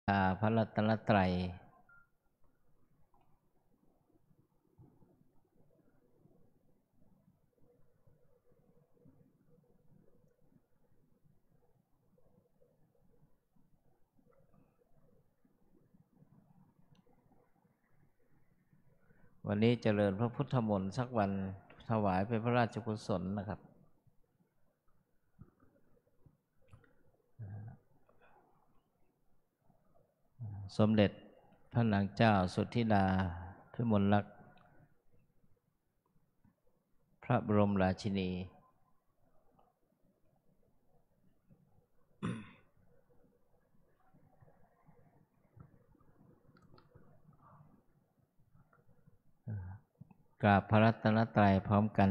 พระรัตนตรัยวันนี้เจริญพระพุทธมนต์สักวันถวายเป็นพระราชกุศลนะครับสมเด็จพระนางเจ้าสุทธิดาพิมลลักษณ์พระบรมราชินีกราบพระรัตนตรัยพร้อมกัน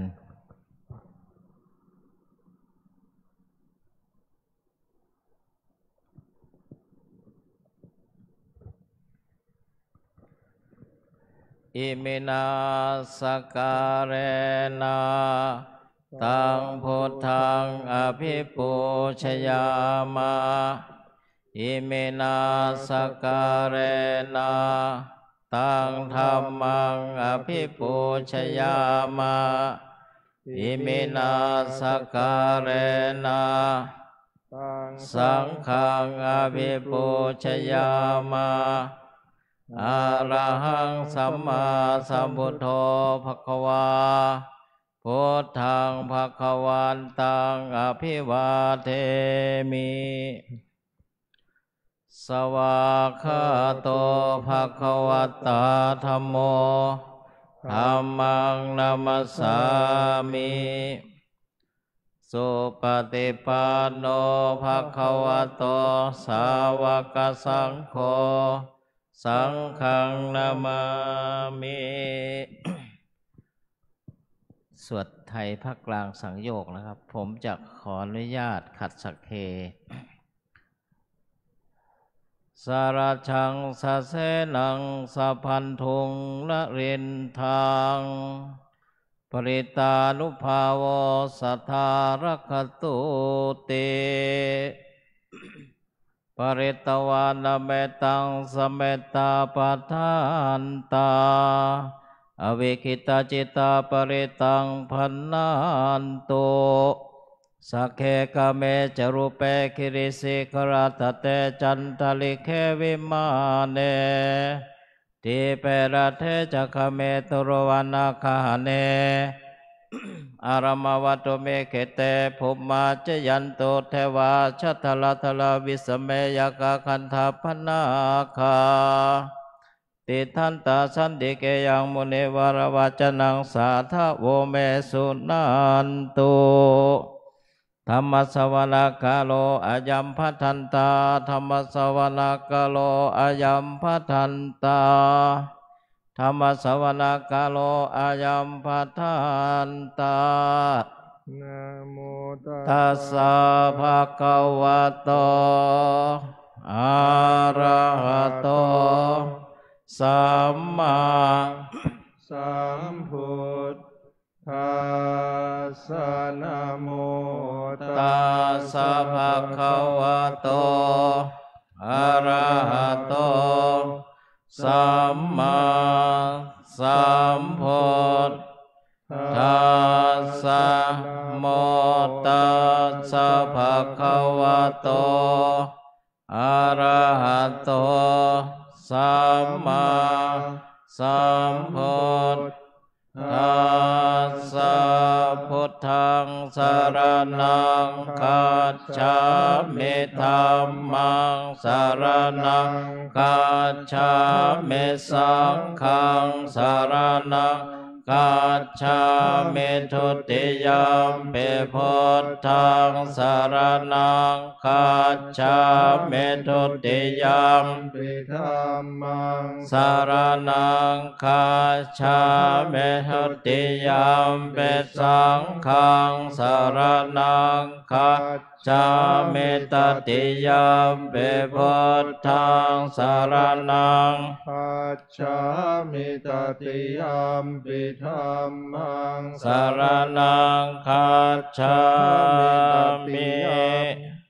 อิมินาสการเรนะตังพุทธังอภิปูชยามะอิมินาสการเรนะตังธัมมังอภิปูชยามะอิมินาสการเรนะสังฆังอภิปูชยามะอะระหังสัมมาสัมพุทโธภควาพุทธังภวันตังอภิวาเทมิสวากขาโตภควตาธัมโมธัมมังนัมสสามิสุปฏิปันโนภควโตสาวกสังโฆสังฆังนามามิสวดไทยภาคกลางสังโยคนะครับผมจะขออนุญาตขัดสักเคสารชังสะเสนังสะพันธุงละเรินทางปริตานุภาโวสัทธารคตุเตปริตวานเมตังสเมตตาปัฏฐานตาอวิคิตาจิตาปริตังพันนันโตสักเคกเมจรูปเปคิริสิกรัตเตจันทลิเควิมาเนทิเปรัตเทจักเมตุรวนาคาเนอารมวัตเมเขเตภุมมาจยันโตเทวาชัทลทลวิสเมยกาคันธพนาคาติทันตาสันติเกยังมุนิวรวัจนังสาทะโวเมสุนันตุธรรมสวนาคาโลอายัมพัทันตาธรรมสวนาคาโลอายัมพัทันตาธรรมสวนาคาโลอายัมพัทันตานะโมตัสสะภะคะวะโตอะระหะโตสัมมาสัมพุทธัสสะนะโมตัสสะภะคะวะโตอะระหะโตสัมมาสัมพุทธัสสะโมตัสสะภะคะวะโตอะระหะโตสัมมาสัมพุทธัสสะพุทธังสรณังคัจฉามิธัมมังสรณังคัจฉามิสังฆังสรณังคัจฉามิทุติยมปิพุทธังสรณังคัจฉามิทุติยมปิธัมมังสรณังคัจฉามิทุติยมปิสังฆังสรณังคัจฉามิตติยมปิพุทธังสรณังคัจฉามิตติยมปิธัมมังสรณังคัจฉามิ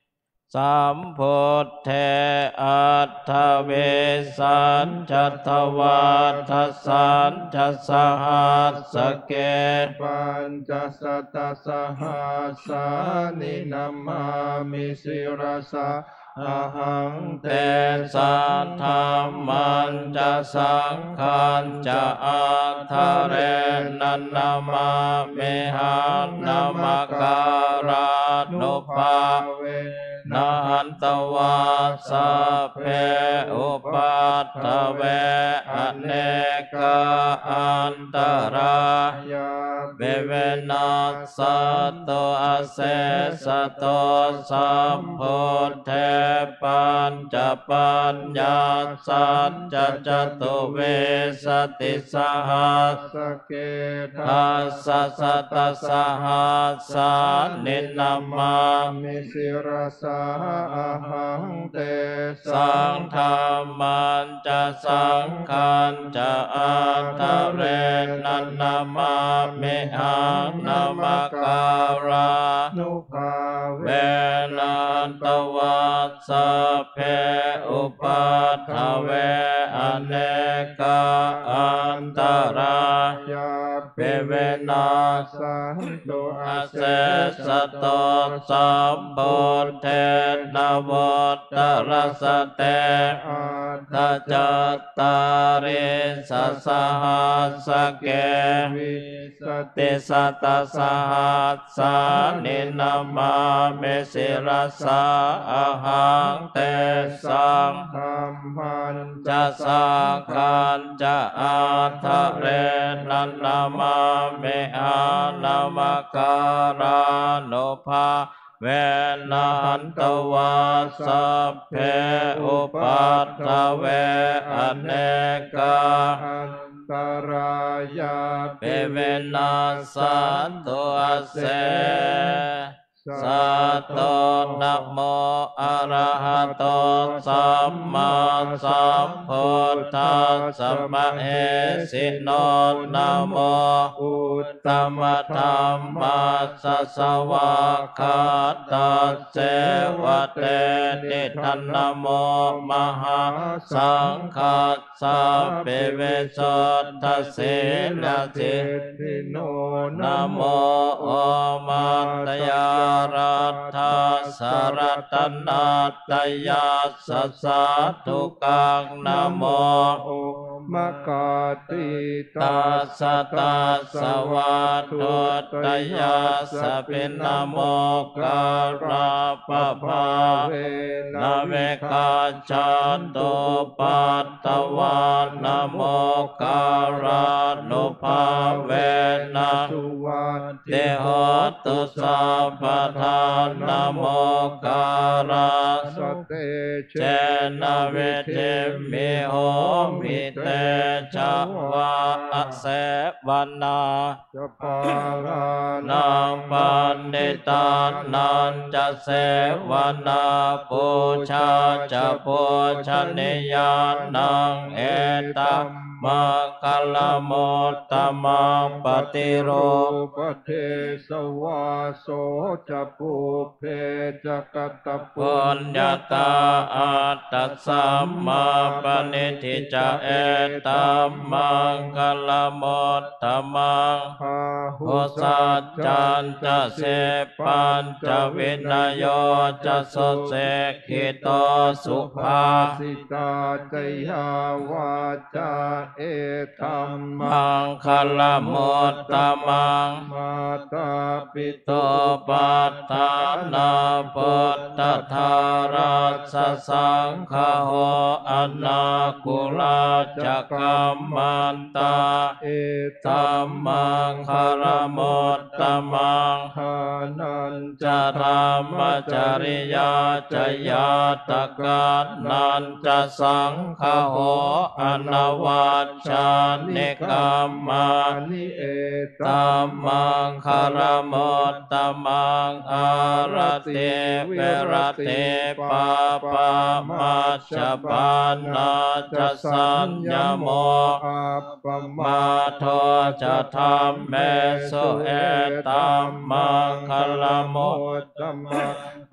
สัมพุทเทอัตถเวสัญจัตถวัฏสัญจัสสหัสสะเกปัญจสัตตสหัสสานินัมมามิสิรสะอะหังเตสัทธามันจะสังขันจะอัฏฐเรนันนามาเมหันนามาการานุภาเวนาหันตวาสัพเพอุปัฏฐเวอเนกาอันตรายาเวเวนัสสะโตอาเสสะโตสัมพุทเทปัญจปัญญาสัจจะจตุเวสติสหัสสเกทัสสะสัตตสหัสสานินัมมามิสิรสะอะหังเตสังฆามันจะสังขันจะอัฏฐเรนันนามาเมหังนามาการานุภาเวนันตวัสสะเพอุปัฏฐเวอเนกาอันตรายาเปเวนัสสันตุอาเสสะโตสัมพุทเทนวัตตรสเตอัตตจัตตาริสสหัสสะเกวิสติสัตตสหัสสานินัมมาเมสิรสะอะหังเตสังฆัมมันจะสังขันจะอัฏฐเรนันนามาเมหันนามาการานุภาเวนันตวัสสัพเพอุปัฏฐเวอเนกาอันตรายาเปเวนัสสันตุอาเสสัตโตนะโมอะระหะโตสัมมาสัมพุทธัสสะมะเอสิโนนะโมอุตตตมะธัมมัสสะสวะคาตัสเสวะเตติทันนะโมมหาสังฆัสสะเปเวสัทธเสนาเจติโนนะโมโอมัตตยารัตถาสรัตนาตยาสัสสะทุกังนะโมโอมะกาติตัสสะตัสสะวะทุตยาสะปินนะโมการะปะภาเวนะเวกาจันโตปัตตวานะโมการะนุภาเวนะสุวัตเตโหตุสัพพทานะโมการะสเตเจนะเวเทมิโหมิเตชะวะอะเสวนาจะปารานังปันนิตานันจะเสวนาปูชาจะปูชนียานังเอตัมมังคัลลโมตตมังปฏิโรปเทสวาโสจะปุเพจะกัตตปุปุญญาตาอัตตสัมมาปณิทิจะเอตัมมังคัลลโมตตมังพาหุโอสัจจันจะเสปัญจวินโยจะสดเสกิโตสุภาสิตาจยาวาจาเอธัมมังคัลลโมตตมังมาตาปิโตปัฏฐานาพุทธทารัสสะสังฆโหอนาคุลาจักขัมมันตาเอธัมมังคารโมตตมังทานันจะธรรมจริยาจยาตกานันจะสังฆโหอนวัชชานิกรรมานิเอธัมมังคารโมตตมังอารติเวรติปาปามัชฌปานาจะสัญญโมอัปปมาโทจะธรรมเมสุเอตัมมังคลโมตมังอ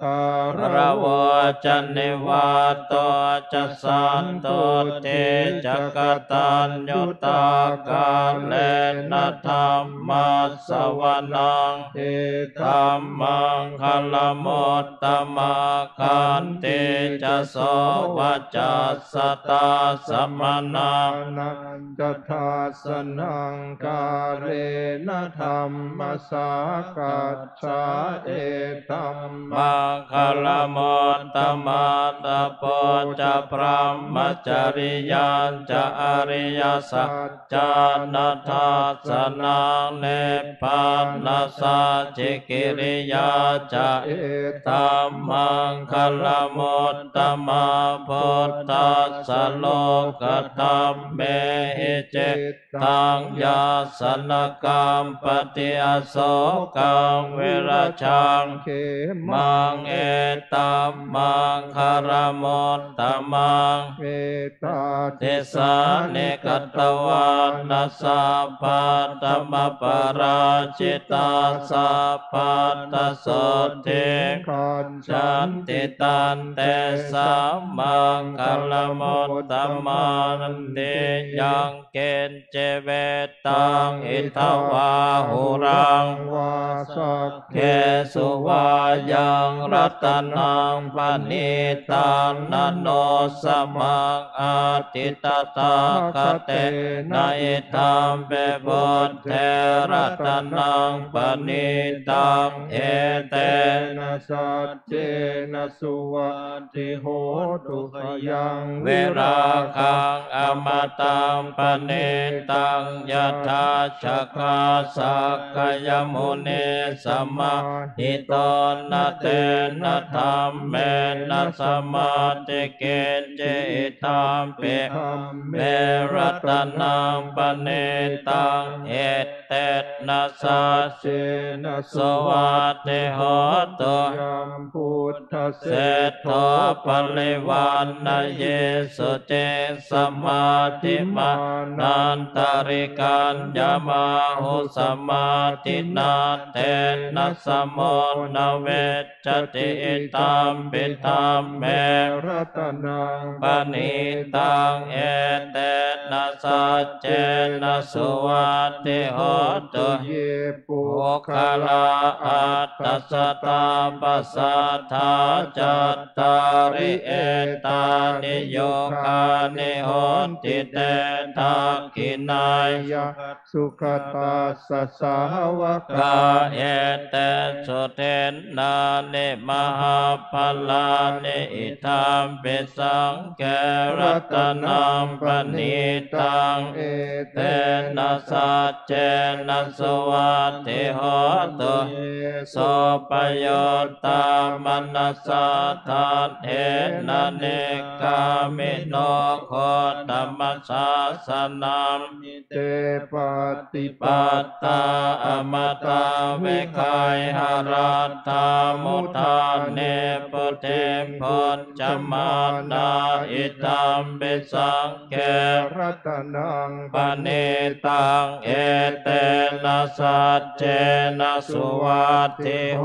ระวะจันนิวาโตจัสสันโตเตจักตัญญูตากาเลนะธัมมัสสวนังธัมมังคัลมุตตมะคันติจะโสวัจจัสสตาสัมมานังจัตถาสนังกาเรนะธัมมัสสากัจฉาเอธัมมังคัลมุตตมะตะโพจะพรหมจริยัญจะอริยสัจจานัตถัสสนังเนปปานัสสะจิกิริยาจะธัมมังคัลมุตตมะพุทธัสสะโลกธัมเมหิจิตตังยาสนกัมปฏิอโศกังเวรชังเขมังเอตัมมังคารมุตตมังเอตาเทสาเนกตวานัสสะปัตตมปราชิตาสัพพัตตโสติขันจันติตันเตสัมมังคัลมุตตมังเตยังเกณเจเวตังอิทวาหุรังวาสักเกสุวายังรัตนังปณิตันนโนสมังอาติตตาคเตนะอิตัมเปบุตเทรัตนังปณิตังเอเตนะสัจเจนะสุวัติโหตุขยังเวราคังอมตังปณิตังยถาชักขาสักกยมุนีสัมมาหิตนะเตนะธัมเมนะสมาธิเกเจตัมเปเมรัตนังปณิตังเอเตนะสัจเจนะสวัสดิโหตุยัมพุทธเสเสโทปริวันนะเยสุเจสมาธิมานันตริกันยมาหุสมาธินาเตนะสมนเวจติตามปิตามเมรัตนังปณิตังเอเตนะสัจเจนะสุวัตติโหตุเยปุคลาอัตตสตาปัสสัทธาจัตตาริเอตานิโยคานิโหนติเตทักขินายะสุขตาสสาวกกาเอเตสุเทนนาเนมหาภลาเนอิธามเปสังเกรัตนังปณิตังเอเตนะสัจเจนะสวัสดิโหตุโสปโยตามนัสสะทานเทนะเนกามิโนโคตมัสสะสนัมเตปฏิปัตตาอมตะเวคายหารัตถามุทาเนปุเทพุจจมานาอิตัมเปสังเกรัตนังปณิตังเอเตนะสัจเจนะสุวัตติโห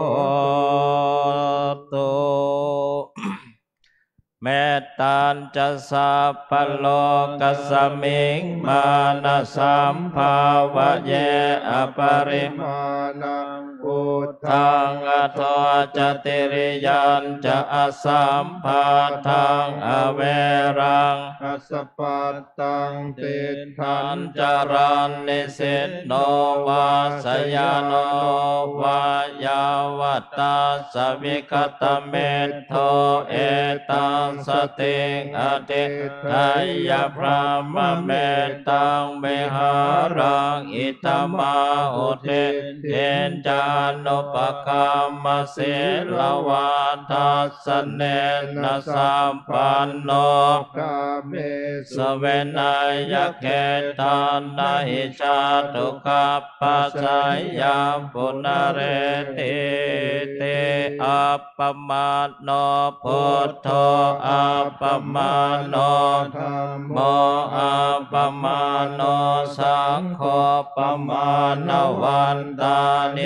ตุเมตตัญจะสัพพโลกัสสมิงมานะสัมภาวะเยอปริมาณังพุทธังอโทจติริยัญจะอสัมภาทังอเวรังอสปัตตังติทันจารันนิสิตโนวาสยานโนวายาวตาสวิคตเมตโทเอตังสติอติทายพระมเมตังเมหารังอิตมาหุติเทนจานุปกรรมเสลวาทัสสเนนะสัมปันโนกาเมสเวนายเกตันนาหิชาตุขัปปัสสยามปุณเรติเตอัปปมาโนพุทโธอัปปมาโนธัมโมอัปปมาโนสังโฆปมาณวันตานิสิ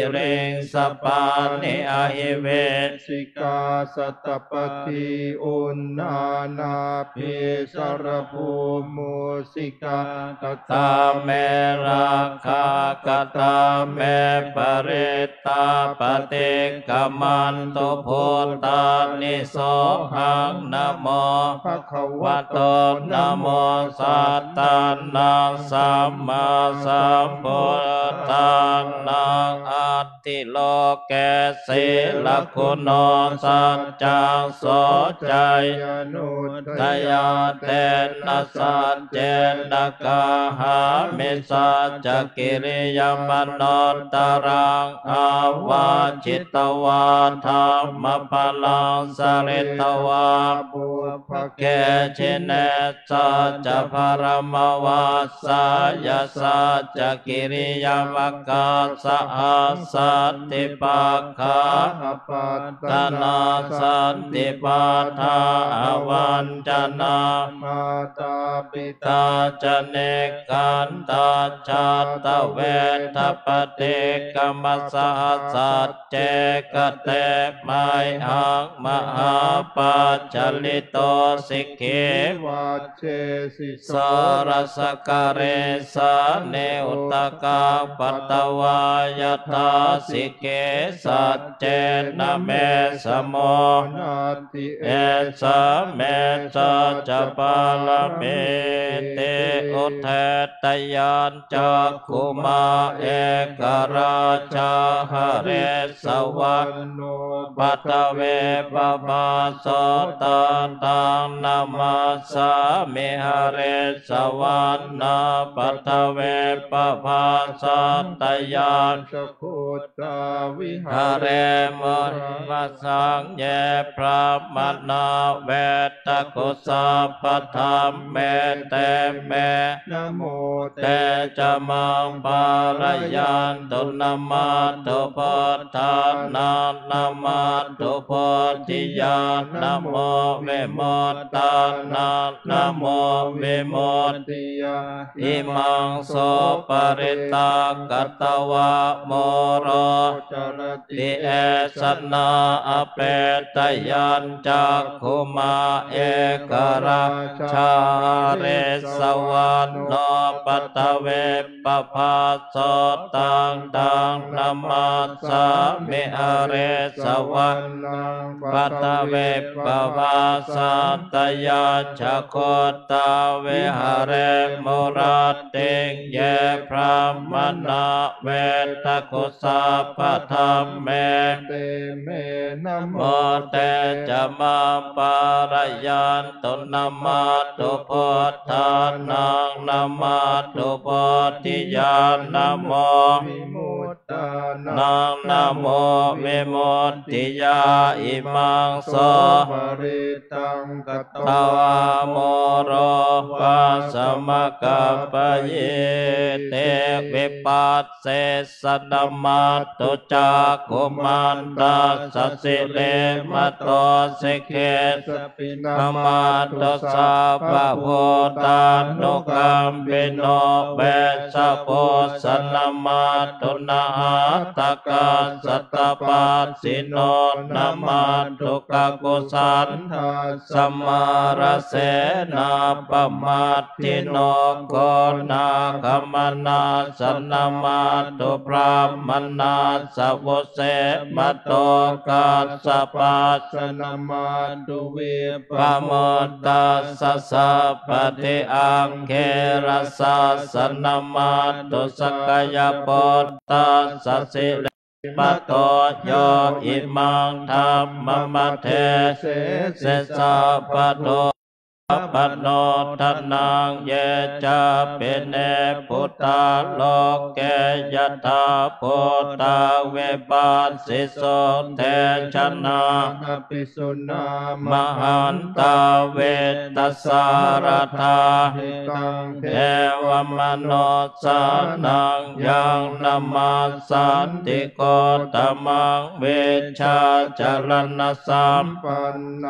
เรงสปานิอหิเวสิกาสัตตปฏิอุณนานาภิสรภูมุสิกาตตาเมราคากตาเมปริตาปฏิกัมมันตุพุทธานิโสหังนะโมภะคะวะวะโตโตนะนะโมโมสัสัตตตาตานันังงสัสัมมมามาสัสัมมพุพุททธาธานันังงอัตติโลเกศีศีลลคุคุณโนโนสัสัจจจัจังงโสโสใจใจนุททยยาาเตเตนะนะสัสัจจเจเจนะนะกากาหาหามิมิสัสัจจจจกิกิริริยยามมมโนโนตตรัรังงออาวาาจิจิตตวาวาธรธรรรมมพพลัลังงสสริริตตวาวาาบุพเกเกชิชิเนเนสัจสัจจะจะพพรรมมวาวาสสาสายยสัสัจจจจะกิกิริริยยาม มกากาสสหัหัสสสสัตนติติปัปัฏฏฐาฐาอปัตตตนานาสัสันนติติปัปัฏฏฐาฐาออวัวัน นจจนานา มาตาปิตาตาจจะเนเนกกัขันนตาตาชาชาตตเวเวททปปฏิฏิกกรรรรมมสสหัหัสสสสัจจเจเจกกเตเตไมไมหัหังงมมหาหาปัปัจจจจลิลิโตโตสิสิกกเขเขวัจเชสิโสสรรัสสกกเรเรสาสาเนเนอุอุตตกากาปัปัตตตตวาวายยยถาถาสิสิเกเกสัสัจจเจเจนะนะเมเมสสโมโมนาติเอเอสสะเมเมสัสัจจจจปาปาลลเมเมเตเตอุเทตยานจักขุคุมามาเอเอกราราชาชาหหเรริสสวะวรรณโนปัปัตทเวเวปปปาปาโสโสตัตันนตัตังงนานามามาสาสามิมิหหเรเรสสววรรรรณณาปัปัตทเวเวปปภาภาสัสัตนตตยายาน นสกุตตาวิหาหาเรเรมมุหิรามัสสังเยพระมนาเวตกุสาปธรรมเมเตเมนะโมเตเตจะมังปารยันตุนามาตุพุทธานานามาตุพุทธิยานะโมวิมุตตานานะโมวิมุตติยาอิมังโสปริตากตวะโมโรจรติติเอสนาอเปตยัญจักขุมาเอกราชาเรสวรรณโนปัตเวปภาโสตังตังนามาสามิหเรสวรรณ ปัตเวปภาสัตตยาชโคตาเวหเรมุราติงเยพระมนาเวตกุสาปธรรมเมเตเมนะโมโมเตจะมาปารยันตุนามาตุพุทธานังนามาตุพุทธิยานะโมวิมุตตานังนะโมวิมุตติยาอิมังโสปริตังกตตวาโมโรปัสมะกัปปะเยเตวิปัสเสสนามาตุจักขุมันตาสสิเลมะโตสิกเขสปินนามาตุสัพพะโพธานุกัมปิโนเวสะโพสนามาตุนาตกาสัตตปัสสิโนนามาตุกะกุสันทาสัมมาระเสนาปมัตติโนโกนาคมนาสนามาตุพระมนาสวุเสมะโตกัสสะปัสสนามาตุเวปะโมตตัสสะสัพพติอังเครัสสะสนามาตุสกยปุตตัสสะสิเลมะโตโยอิมังธัมมมะเทเสสะปะโตปะโนทนังเยจะเปเนพุทธาโลกเกยถาพุทธาเวปัสสิโสเทชนะอภิสุนามหันตาเวตัสสารธาตังเทเทวมโนสานังยังนามาสันติโกตมังเวชาจรณสัมปันนะ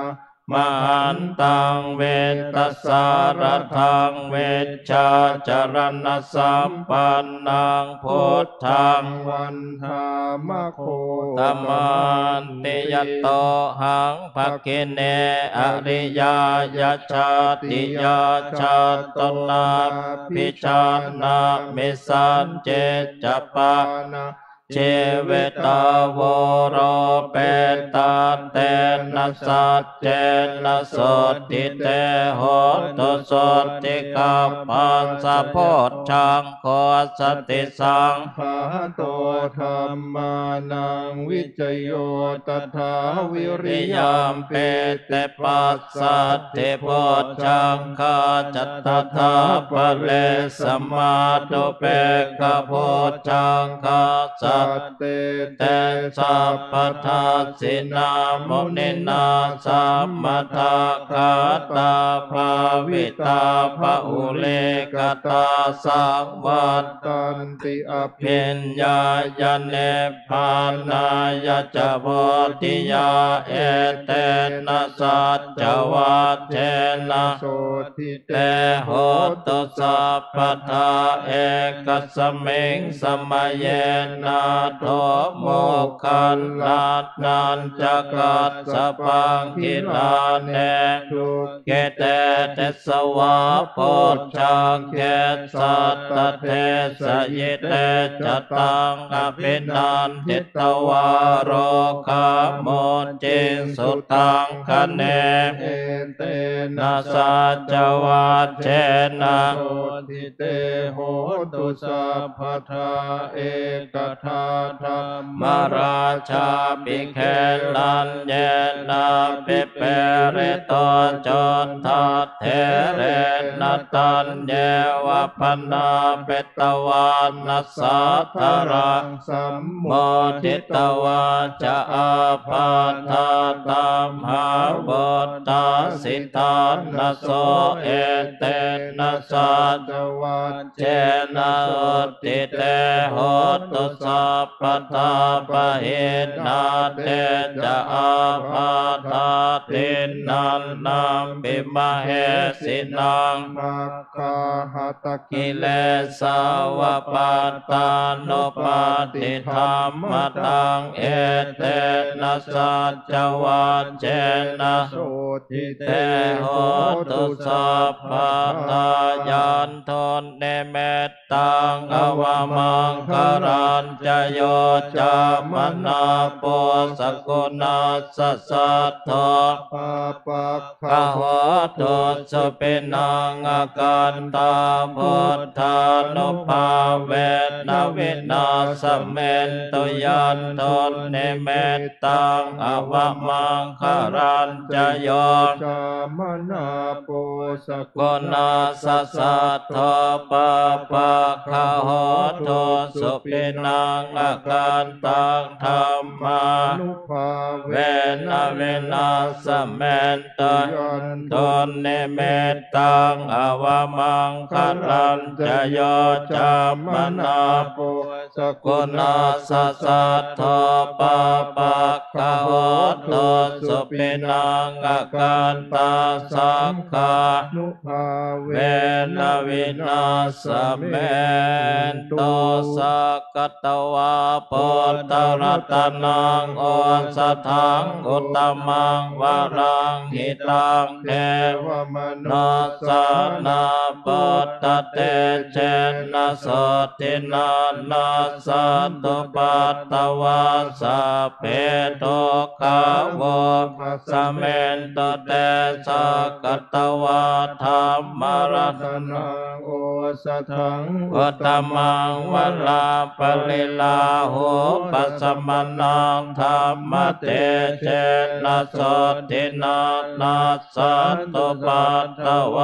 มหันตังเวทัสสารทังเวชชาจรณะสัมปันนังพุทธังวันธามโคตัมมันติยโตหังภคิเนอริยายชาติยาชาตนาภิชานามิสันเจจปานะเจเวตาวโรเปตาเตนะสัจเจนะโสติเตโหตุโสติกัปปัสสะโพชฌังโฆสติสังฆาโตธัมมานังวิจโยตถาวิริยามเปเตปัสสัตถิโพชฌังคาจัตตถาปะเลสัมมาตุเปกะโพชฌังคาสัตเตสัพพทัสสินามุนินาสัมมาทาคาตาภาวิตาภาอุเลกตาสังวัตตันติอภิภิญญายเนพานายจโพธิยาเอเตนะสัจจวัตเทนะโสทิเตโหตุสัพพทาเอกสมิงสมัยเยนะโทโมคัลลานันจักกัสสะปังคิลาเนทุเกเตเตสวะโพชฌังเกสัตตเทสยิเตจตังอภินันทิตวารโรคาโมจิสุตังคะเนเอเตนะสัจจวัตเชนะโสทิเตโหตุสัพพทาเอกทาธัมมราชาปิเคลันเยนะปิเปเรโตจนทัตเทเรนตันเยวะพนาเปตวานัสสัทธรังสัมโมทิตวาจะอาปาทาตัมหาบตาสิทานนะโสเอเตนะสัจวัตเจนะติเตโหตุสัพพทาปะเหนาเตจะอาภาธาตินันนังปิมะเหสินังมัคคาหตกิเลสาวปาตานุปาติธรรมตังเอเตนะสัจจวัตเจนะโสทิเตโหตุสัพพทายันทนเนเมตตังอวมังคารัญจโยจามนาโปสกุณาสสัทโธปะปักขะโหตุสุปินังอาการตาพุทธานุภาเวนะวินาสเมนตุยันทนเนเมตตังอวมังคารัญจโยจามนาโปสกุณาสสัทโธปะปักขะโหตุสุปินังอาการตังธัมมานุภาเวนะวินาสเมนตุยันทนเนเมตตังอวมังคารัญจโยจามนาโปสกุณาสสัทโธปะปักขะโหตุสุปินังอาการตังสังฆานุภาเวนะวินาสเมนตุสักกตวาปุตตรัตนังโอสถังอุตตมังวรังหิตังเทวมนัสสานาปุตตเตเจนะโสตินานัสสันตุปัตตวาสัพเพโตขาวสเมนตุเตสักกตวาธัมมรัตนังโอสถังอุตตมังวลาปลิลาหุปัสสมนังธัมมเตเจนะโสตินานัสสันตุปัตตวา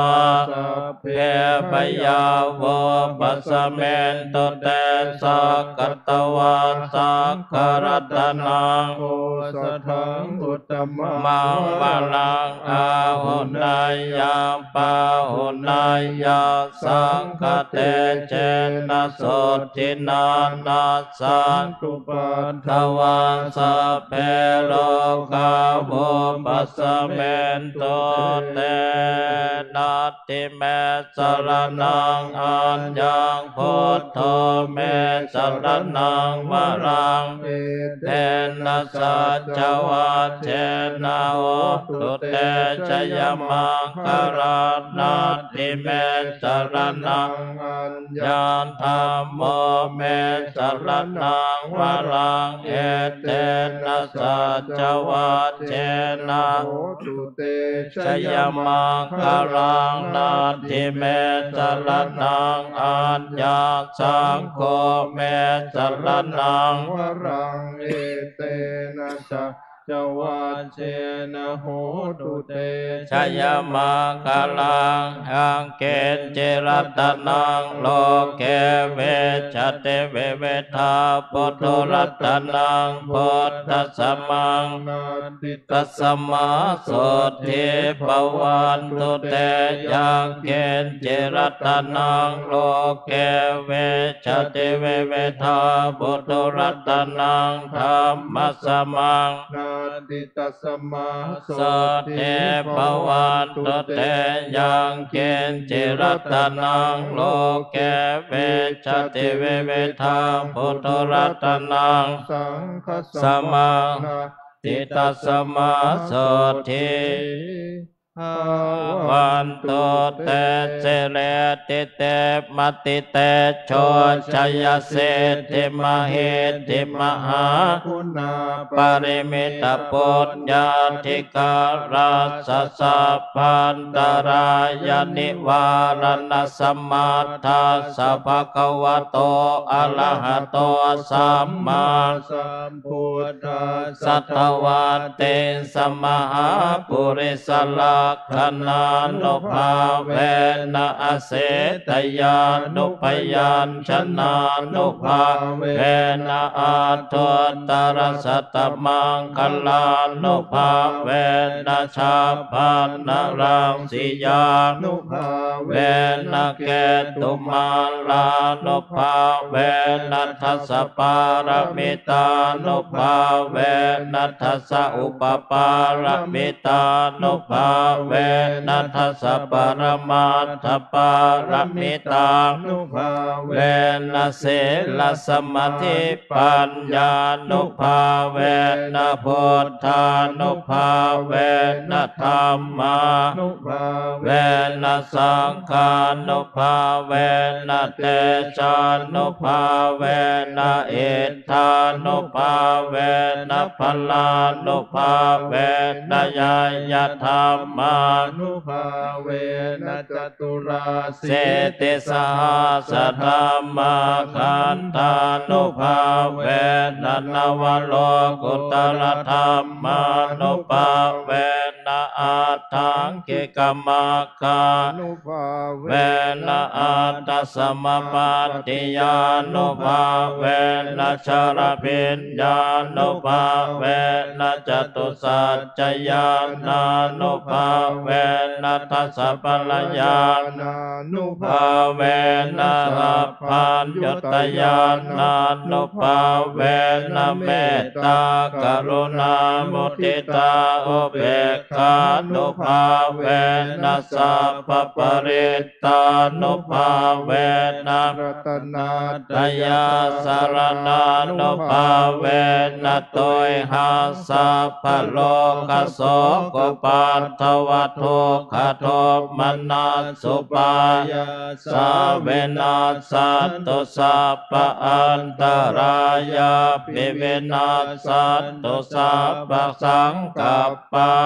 สัพเพพยาวปัสสะเมนตุเตสักกตวาสักขรัตนังโอสถังอุตตมังมังบาลังอาหุนายาปาหุนายาสังฆเตเจนะโสทินานาสันตุปัฏทวาสัพเพโลกาโภปัสสะเมนตุเตนะติเมสรณังอัญญังพุทโธเมสรณังวรังเอเตนะสัจจวัจเจนะโหตุเตชยมังคารานาติเมสรณังอัญญญาณธรรมโมเมสรณังวรังเอเตนะสัจจวัจเจนะโหตุเตชยมังคารังนาทิเมสรณังอัญญาสังโฆเมสรณังวรังเอเตนะสัจวัจเจนะโหตุเตชยมังคาลังอังเกณเจรัตนังโลเกเวชเตเวเวทาปุถุรัตนังพุทธสมังนาติตัสสมาโสทิปวันตุเตยังเกณเจรัตนังโลเกเวชเตเวเวทาปุถุรัตนังธัมมัสสมังนาติตัสสมาโสสเทปวันตุเตยังเกณเจรัตนังโลเกเวชติเวเวทาปุถุรัตนังสังฆสมังนาติตัสสมาโสทิภาวันตุเตเสเรติเตมติเตโชชัยเสติมเหติมหาคุณาปริมิตปุญญาธิการัสสะพันตรายนิวารณสมมาทัสสะภะคะวะโตอะระหะโตสัมมาสัมพุทธัสสะสัทวัตเตสมหาปุริสลักขณานุภาเวนะอเสตยานุพยัญชนะนุภาเวนะอาทุตรสัตตมังคลานุภาเวนะชาพันนรังสิยานุนุภาเวนะเกตุมาลานุภาเวนะทัสสะปารมิตานุภาเวนะทัสสะอุปปารมิตานุภาเวนะทัสสะปรมัตถปารมิตานุภาเวเวนะเสลสมาธิปัญญานุภาเวนะพุทธานุภาเวนะธรรมานุภาเวนะสังฆานุภาเวนะเตชานุภาเวนะเอธานุภาเวนะพลานุภาเวนะยายธรรมานุภาเวนะจตุราเสติสหัสธรรมาขันธานุภาเวนะนวโลกุตรธรรมานุภาเวนะอาทังกิกมัคคานุภาเวเวนะอัตตสมปัตติยานุภาเวนะชรปิญญานุภาเวนะจตุสัจจญาณานุภาเวนะทัสสะปัญญานานุภาภาเวนะสัพพัญญุตยานานุภาเวนะเมตตากรุณามุทิตาอุเบกขานุภาเวนะสัพพปริตตานุภาเวนะรัตนาตยาสารนานุภาเวนะโตยหาสัพพะโลกโสกุปัฏฐวัตถุขโทมนัสสุปายาสาเวนัสสัตตุสัพพะอันตรายาปิเวนัสสัตตุสัพพะสังกัปปะโตย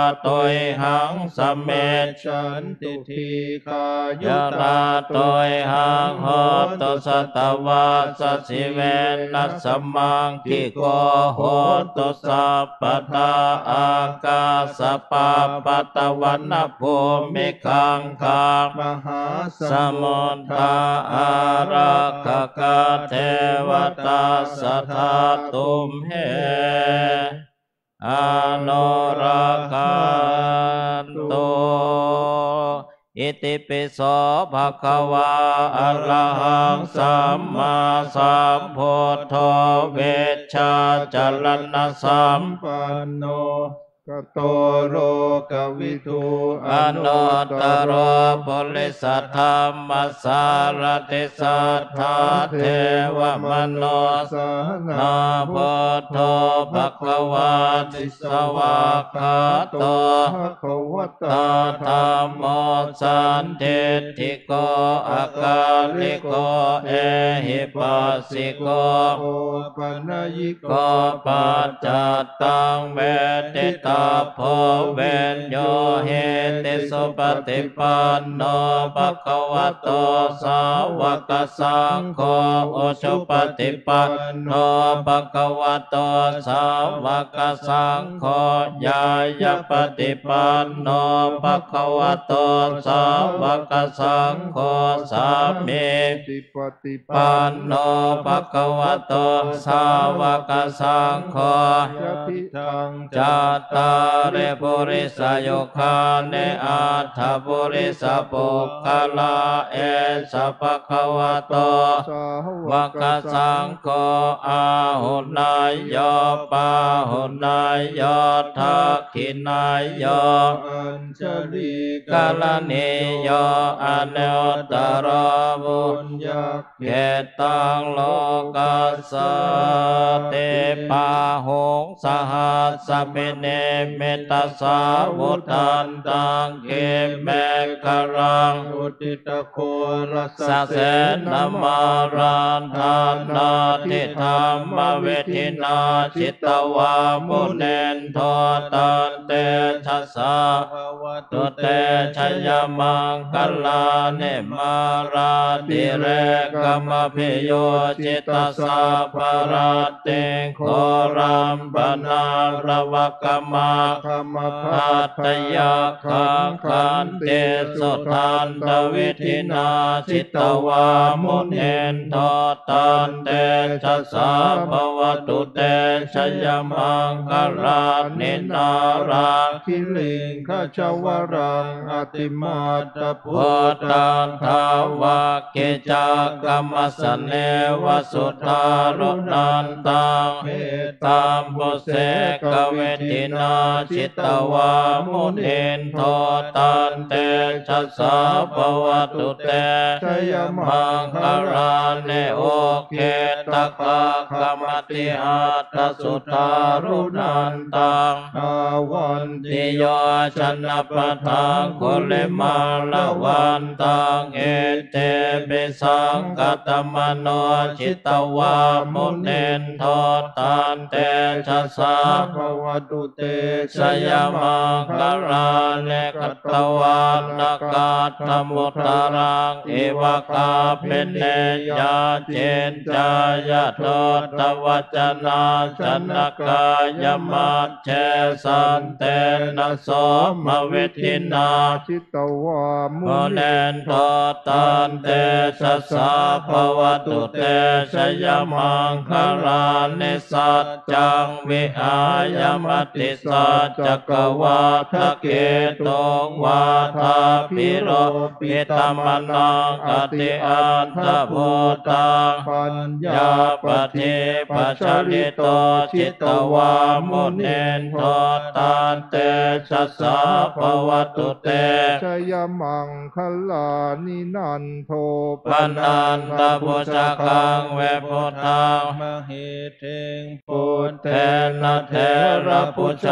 ยหังสมเมฉันตุทีคายุยะตาราโตยหังโหตุสัตวาสสิเวนัสสมังคิโกโหตุสัพพทาอากาสปาปตวันนภูมิคังคามหาสมุทธาอารักขกาเทวตาสัทธาตุมเหอนุรักขันตุอิติปิโสภะคะวาอะระหังสัมมาสัมพุทโธเวชชาจรณะสัมปันโนกโตโรกวิทูอนุตตรปุริสธรรมสารติสัทธาเทวมโนสนาพุทโธภควาติสวากขาโตภควตาตธัมโมสันทิฏฐิโกอากาลิโกเอหิปัสสิโกโอปัญญิโกโกปัจจัตตังเวทิตาโพเวนโยเหติสุปฏิปันโนภควโตสาวกสังโฆโอชุปฏิปันโนภควโตสาวกสังโฆญาญปฏิปันโนภควโตสาวกสังโฆสามีปฏิปันโนภควโตสาวกสังโฆยะทิทังจัตตาริปุริสโยคาเนอัตถปุริสปุคคลาเอสะภควโตวกสังโฆอาหุนายโยปาหุนายโยทักขินายโยอัญชลีกาลนิโยอเนวตรบุญญาเกตังโลกัสสะเตปาหงสหัสสะเปเนเมตตาสาวุตันตังเกเมกรังอุติตโครสสะเสนมารันทานาทิธรรมเวทินาจิตวามุเนนโทตันเตชะสาตุเตชยมังคัลลาเนมาราติเรกมพิโยจิตตสาภราเตงโครัมปนาระวกมาธรรมอัตตยาขังขันเตสุทันตวิธินาจิตตวามุเนนโทตันเตชะสาภวตุเตชยมังคลานินารังคิลิงขจวรังอติมาตพุพุทธันทาวาเกจากรรมสเนวสุทารุนันตังเมตามบุเสกเวทินาจิตตวามุนินโทตันเตชะสาภวตุเตชยมังคลาเนโอเคตกะกรรมติหัตถสุทารุนันตังอาวันติติโยชนะปะทังคุลิมาละวันตังเอเตปิสังกตมโนจิตตวามุเนนโทตันเตชะสาภวตุเตสยมังคลาเนกัตตวานกาธมุตตรังเอวกาปิเนยาเจนจายะโตตวัจนาชนกายมัจเชสันเตนะโสมวิทินาจิตตวามุโมเนนโทตันเตชะสาภวตุเตชยมังคลานิสัจจังวิหายมติสัจจกวาทะเกตุงวาทาปิโรปิตมนังอติอันตพุตังปัญญายาปฏิปัจจลิโตจิตตวามุเนนโทตันเตชะสาภวตุเตชยมังคลานินันโทปนันตปุชกังเวพุทธังมหิเทงพุทเทนะเถระปุช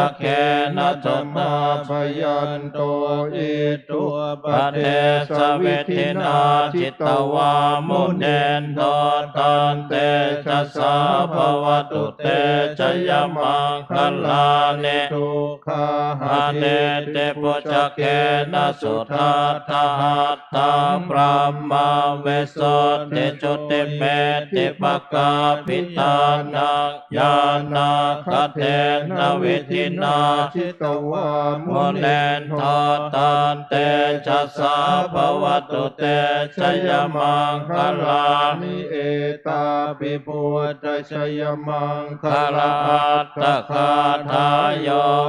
เขนะจตตาพยันโตอิตุปปะเทเทสสวิวิธิธินานาจิจิตตตตวาวามุมุเนเนนนโทโทตัตันนเตเตชะชะสาสาภภววตุตุเตเตชชยยมัมังงคคลาลานินิทุกขาหาอาเนทิเตติปุปุจจเกเกนะนะสุสุทัทัตตถถหัหัตตถถังงพพรระหมามาเวเวสสโสดเตเตโชจุติเยเมทิติภภกากาพิพิธาธานันังงยายานานาคคเทเทนนวิวิธิธินานาจิตตวามุมุเนเนนนโทโทตัตันนเตเตชะชะสาสาภภววตุตุเตเตชชยยมัมังงคคลาลานิเอตาปิปุตตชยมังคคลาลาอัตตตคาคาทาทายโยโยว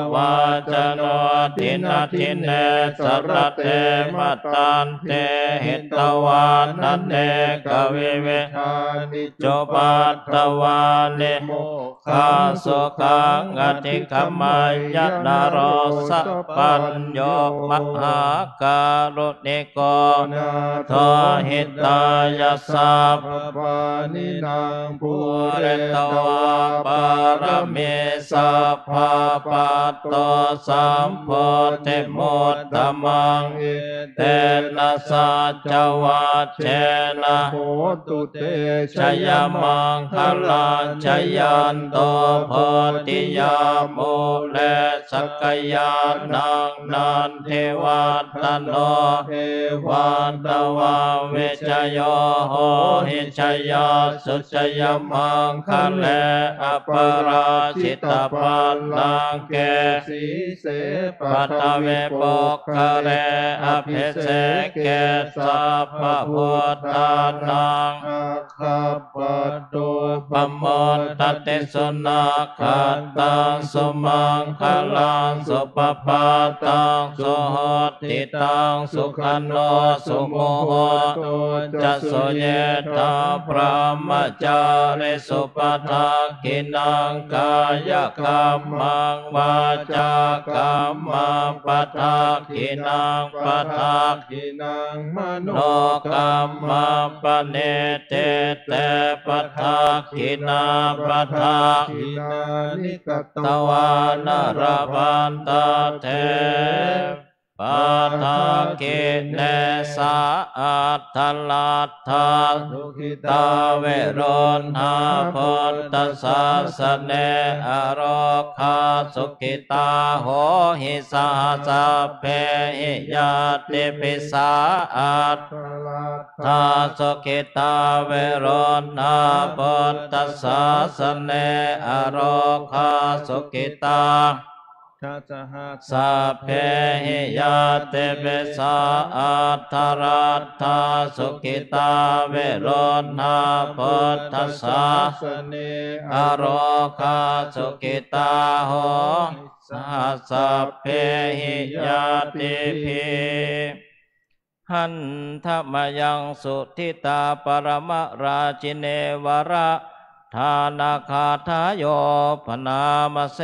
าวาจจโนโนทิทินนาทิทินเนเนสสรรเตเตมมตัตันนเทเตหิหิตตวาวานันันนเนเนกกเวเวเวเวชานิจุปัตตวานิโมคาสุขังอธิคมายนารสปัญโยมหาการุณิโกนาโททอหิตายาสัพพปานินางปุปุเรเรตตวาวาปาปาร รเมเมสัสัพพพะพะปะปะโตโตสัสัมมโพโพธิธิโมโมตตตตมัมังงเอเตนะสัจวัตเชนะโหตุเตชชยมังคลาชยันโตโพธิยาโมเลสกยานังนันเทวัตโนเอวันตวาเวชโยโหหิชยาสุชยมังคะเลอปราชิตปัลลังเกสีเสปัตตเวปกคะเรอภิเสกเกสัพพะพุทธานังอาคาปโตปมนตติสุนาคัตตังสุมังคลังสุปปาตังสุโหติตังสุขันโนสุโมโหจะสุเยตาพระมจาริสุปทักขินังกายกรรมังวาจากรรมังปทักขินังปทักขินังมโนโนกรรมังปเนเตเตปทักขินาปทักขินานิกตตวานรพันตเทปทักขิเนสาอัตถลัตถาสุขิตาเวโรนหาพุทธศาสเนอโรคาสุขิตาโหหิสาสะเพหิยาติปิสาอัตตลาทาสุขิตาเวโรนาพุทธศาสเนอโรคาสุขิตาชาสหัสสัพเพหิยาเตเปสาอัตถรัตถาสุขิตาเวโรนาพุทธศาสเนอโรคาสุขิตาโหสัพเพหิยาติภิหันธมยังสุทิตาปรมราชิเนวระทานาคาทายโยพนามเส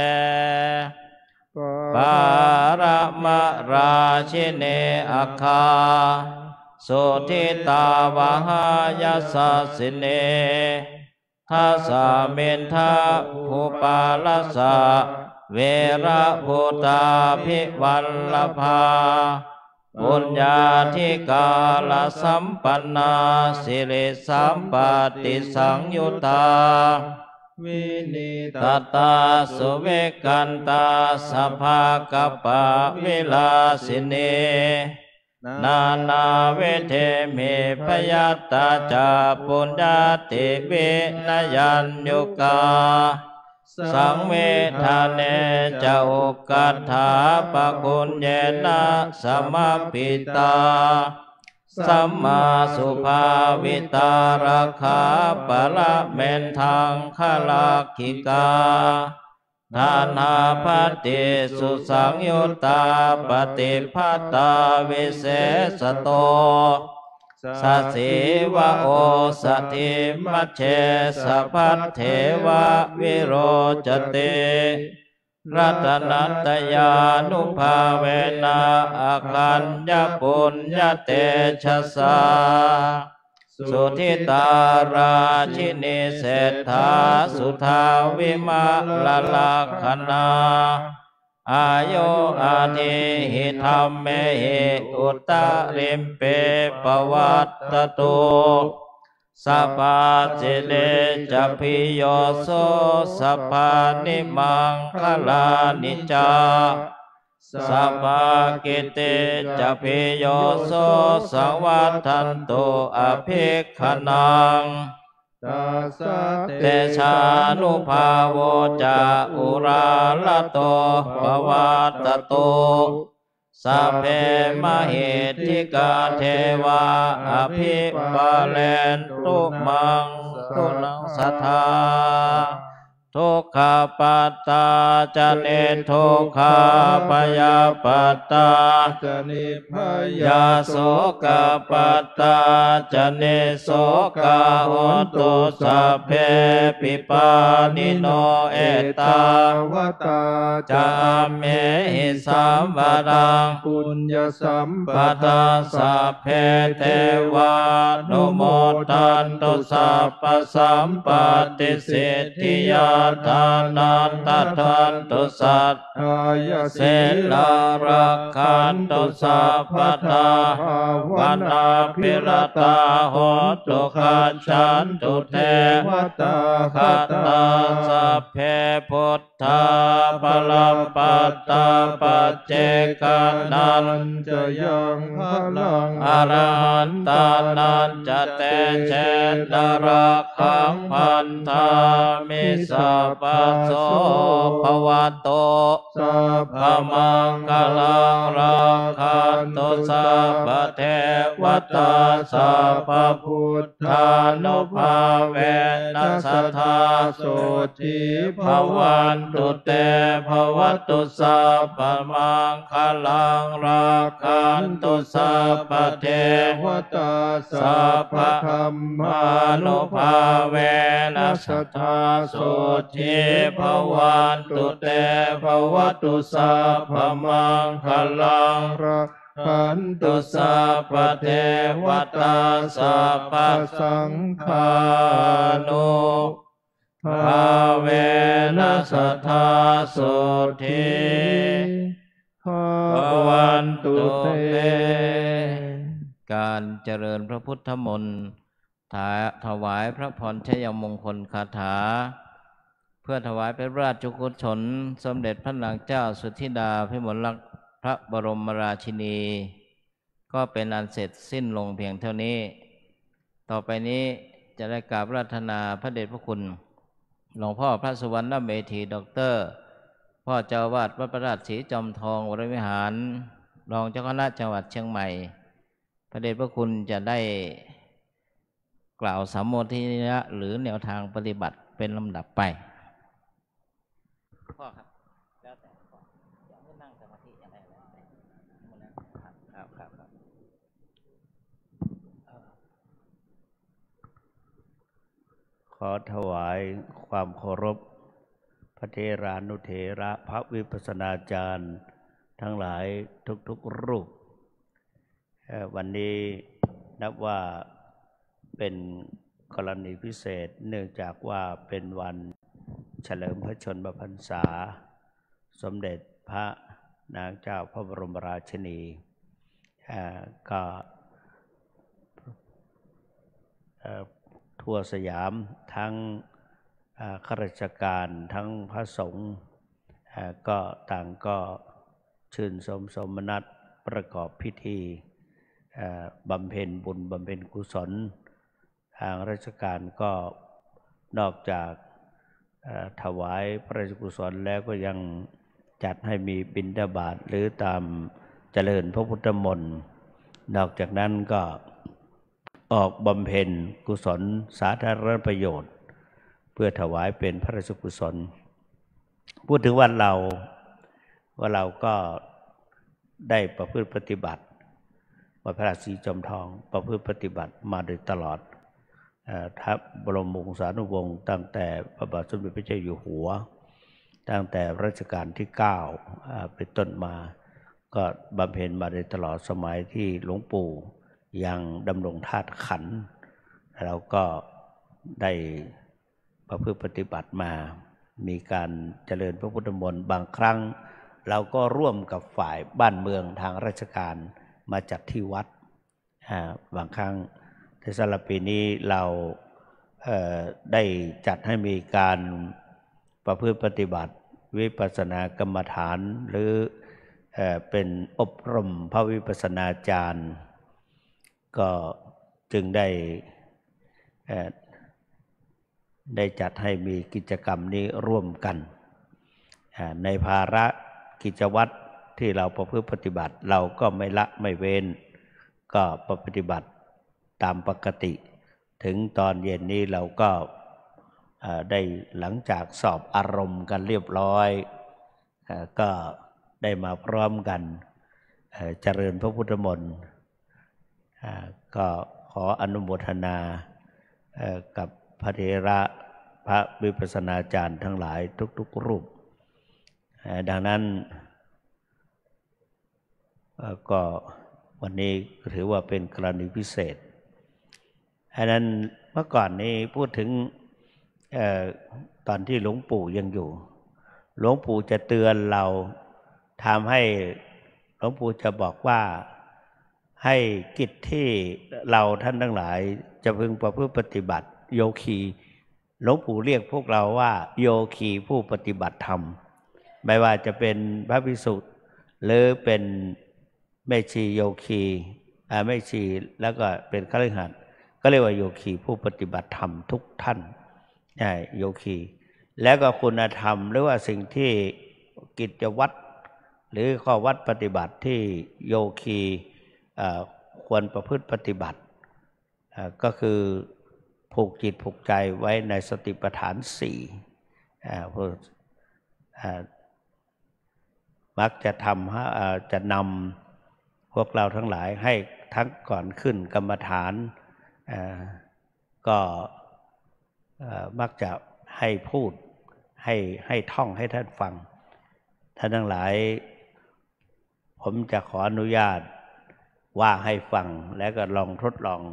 ปารมราชิเนอาคาสุทิตาวหายาสัสสิเนทัสสะเมนทะภูปาลสะเวระภูตาภิวัลลภาปุญญาธิกาลสัมปันนาสิริสัมปติสังยุตตาวินิตตตาสุเวกันตาสัพพะกัปปะวิลาสิเนนานาเวเทมิพยัตตาจาปุญญาติวินยัญยุกาสังเวทาเนจะอุกัฏฐาปะคุณเยนะสมัปปิตาสัมมาสุภาวิตาราคาปะละเมนทังคลักขิกาทานาภัตติสุสังยุตตาปฏิภัตตาวิเศษโตสัสสิวะโอสถิมัชเชสพัทเทวะวิโรจติรัตนัตยานุภาเวนะอาคัญญปุญญเตชะสาสุทิตาราชินีเศรษฐาสุทาวิมาลลักขณาอายุอาทิหิธรรมเมหิอุตตริมเปปวัตตตุสัพพะสิเลจะพิโยโสสัพพะนิมังคลานิจาสัพพะกิติจะพิโยโสสังวัฏันตุอภิกขนังตัสสะเตชานุภาโวจะอุราลโตภวัตโตสัพเพมหิทธิกาเทวาอภิปาเลนตุมังตุนังสัทธาทุกขปัตตาจะเนทุกขาปยาปัตตาจะนิพพายาโสกปัตตาจะเนโสกาโหตุสัพเพปิปานิโนเอตาวตาจะเมหิสัมปะทังปุญญสัมปปัตตาสัพเพเทวานุโมทันตุสัพพสัมปติสิทธิยาทานันตทันตุสัตทายาเสลารักขันตุสัพพทาวันนาภิรตาโหตุขันฉันตุเทวตาขัตตาสัพเพพุทธาปลัมปัตตาปัจเจกานันจะยังพลังอรหันตานันจะเตเชนรักขังพันธามิสัพพโสภวโตสัพพพมังคลังรักขันตุสัพพเทวตาสัพพพุทธานุภาเวนัสสทธาโสทิภภวันตุเตภวตุสัพพมังคลังรักขันตุสัพพเทวตาสัสัพพพพธรรมามานุภาเวนัสสทธาสุทิภวันตุเตภวตุสัพพมังคลังรักขันตุตุสัพพเทวตาสัพพสังฆาานุภาเวนัสสทธาสุทิภวันตุเต การเจริญพระพุทธมนต์ถวายพระพรชัยมงคลคาถา เพื่อถวายเป็นราชกุศลสมเด็จพระนางเจ้าสุธิดาพิมลลักษณ์พระบรมราชินี ก็เป็นอันเสร็จสิ้นลงเพียงเท่านี้ ต่อไปนี้จะได้กราบราธนาพระเดชพระคุณหลวงพ่อพระสุวรรณเมธีด็อกเตอร์พ่อเจ้าอาวาสวัดพระราชศรีจอมทองวรวิหารรองเจ้าคณะจังหวัดเชียงใหม่พระเดชพระคุณจะได้กล่าวสัมโมทินะหรือแนวทางปฏิบัติเป็นลำดับไปพ่อครับแล้วแต่พ่ออยากให้นั่งสมาธิอะไรแล้วแต่หมดแล้วครับขอถวายความเคารพพระเทรานุเถระพระวิปัสสนาจารย์ทั้งหลายทุกๆรูปวันนี้นับว่าเป็นกรณีพิเศษเนื่องจากว่าเป็นวันเฉลิมพระชนมพรรษาสมเด็จพระนางเจ้าพระบรมราชินีก็ทั่วสยามทั้งข้าราชการทั้งพระสงฆ์ก็ต่างก็ชื่นชมสมนัสประกอบพิธีบำเพ็ญบุญบำเพ็ญกุศลทางราชการก็นอกจากถวายพระราชกุศลแล้วก็ยังจัดให้มีบิณฑบาตหรือตามเจริญพระพุทธมนต์นอกจากนั้นก็ออกบำเพ็ญกุศลสาธารณประโยชน์เพื่อถวายเป็นพระราชกุศลพูดถึงว่าเราก็ได้ประพฤติปฏิบัติวัดพระราชศรีจอมทองประพฤติปฏิบัติมาโดยตลอดทัพบรมวงศานุวงศ์ตั้งแต่พระบาทสมเด็จพระเจ้าอยู่หัวตั้งแต่รัชกาลที่9เป็นต้นมาก็บำเพ็ญมาโดยตลอดสมัยที่หลวงปู่ยังดำรงธาตุขันธ์เราก็ได้ประพฤติปฏิบัติมามีการเจริญพระพุทธมนต์บางครั้งเราก็ร่วมกับฝ่ายบ้านเมืองทางราชการมาจัดที่วัดบางครั้งในสำหรับปีนี้เราได้จัดให้มีการประพฤติปฏิบัติวิปัสสนากรรมฐานหรือเป็นอบรมพระวิปัสสนาจารย์ก็จึงได้จัดให้มีกิจกรรมนี้ร่วมกันในภาระกิจวัตรที่เราประพฤติปฏิบัติเราก็ไม่ละไม่เว้นก็ปฏิบัติตามปกติถึงตอนเย็นนี้เราก็ได้หลังจากสอบอารมณ์กันเรียบร้อยก็ได้มาพร้อมกันเจริญพระพุทธมนต์ก็ขออนุโมทนากับพระเถระพระวิปัสสนาจารย์ทั้งหลายทุกๆรูปดังนั้นก็วันนี้ถือว่าเป็นกรณีพิเศษอันนั้นเมื่อก่อนนี้พูดถึงตอนที่หลวงปู่ยังอยู่หลวงปู่จะเตือนเราทำให้หลวงปู่จะบอกว่าให้กิจที่เราท่านทั้งหลายจะพึงประพฤติปฏิบัติโยคีหลวงปู่เรียกพวกเราว่าโยคีผู้ปฏิบัติธรรมไม่ว่าจะเป็นพระภิกษุหรือเป็นแม่ชีโยคีแม่ชีแล้วก็เป็นฆราวาสก็เรียกว่าโยคีผู้ปฏิบัติธรรมทุกท่านโยคีแล้วก็คุณธรรมหรือว่าสิ่งที่กิจวัตรหรือข้อวัดปฏิบัติที่โยคีควรประพฤติปฏิบัติก็คือผูกจิตผูกใจไว้ในสติปัฏฐานสี่มักจะจะนำพวกเราทั้งหลายให้ทั้งก่อนขึ้นกรรมฐานก็มักจะให้พูดให้ท่องให้ท่านฟังท่านทั้งหลายผมจะขออนุญาตว่าให้ฟังแล้วก็ลองทดลอง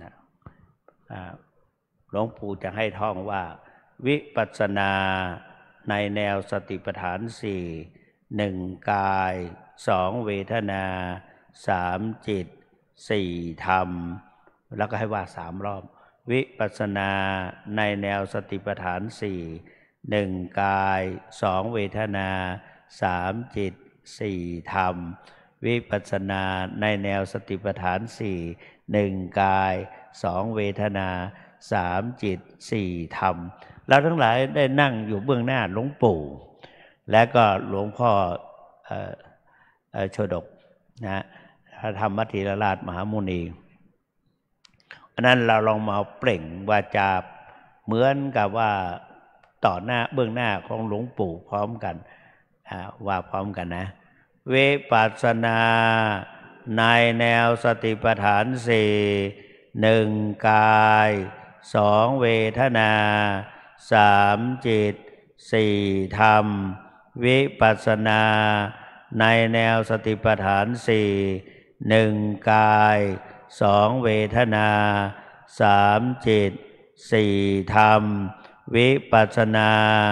หลวงปู่จะให้ท่องว่าวิปัสสนาในแนวสติปัฏฐานสี่หนึ่งกายสองเวทนาสามจิตสี่ธรรมแล้วก็ให้ว่า3 รอบวิปัสสนาในแนวสติปัฏฐานสี่หนึ่งกายสองเวทนาสามจิตสี่ธรรมวิปัสสนาในแนวสติปัฏฐานสี่หนึ่งกายสองเวทนาสามจิตสี่ธรรมเราทั้งหลายได้นั่งอยู่เบื้องหน้าหลวงปู่และก็หลวงพ่อโชดกนะพระธรรมธีรราชมหามุนีอันนั้นเราลองมาเปล่งวาจาเหมือนกับว่าต่อหน้าเบื้องหน้าของหลวงปู่พร้อมกันว่าพร้อมกันนะวิปัสสนาในแนวสติปัฏฐานสี่หนึ่งกายสองเวทนาสามจิตสี่ธรรมวิปัสสนาในแนวสติปัฏฐานสี่หนึ่งกายสองเวทนาสามจิตสี่ธรรมวิปัสสนา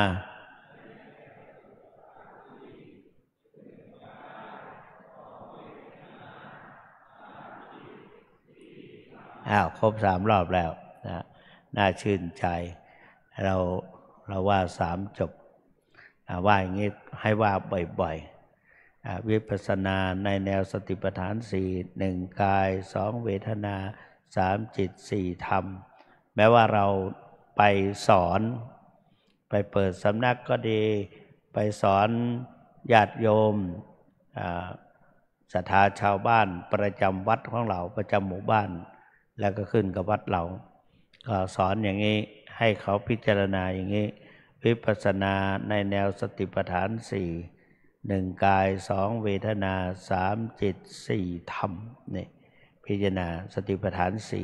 ครบ3 รอบแล้วนะน่าชื่นใจเราว่า3 จบว่าอย่างนี้ให้ว่าบ่อยๆวิปัสสนาในแนวสติปัฏฐานสี่หนึ่งกายสองเวทนาสามจิตสี่ธรรมแม้ว่าเราไปสอนไปเปิดสำนักก็ดีไปสอนญาติโยมศรัทธาชาวบ้านประจำวัดของเราประจำหมู่บ้านแล้วก็ขึ้นกับวัดเราก็สอนอย่างนี้ให้เขาพิจารณาอย่างนี้วิปัสสนาในแนวสติปัฏฐานสี่หนึ่งกายสองเวทนาสามจิตสี่ธรรมนี่พิจารณาสติปัฏฐานสี่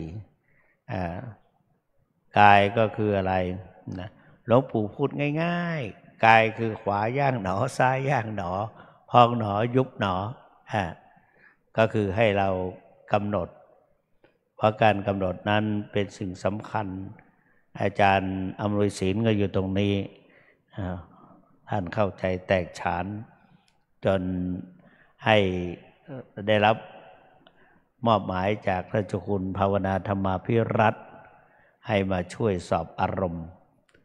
กายก็คืออะไรนะหลวงปู่พูดง่ายๆกายคือขวาย่างหนอซ้ายย่างหนอพองหนอยุบหนอก็คือให้เรากำหนดเพราะการกำหนดนั้นเป็นสิ่งสำคัญอาจารย์อำนวยศิลป์ก็อยู่ตรงนี้ท่านเข้าใจแตกฉานจนให้ได้รับมอบหมายจากพระเจ้าคุณภาวนาธรรมาภิรัตน์ให้มาช่วยสอบอารมณ์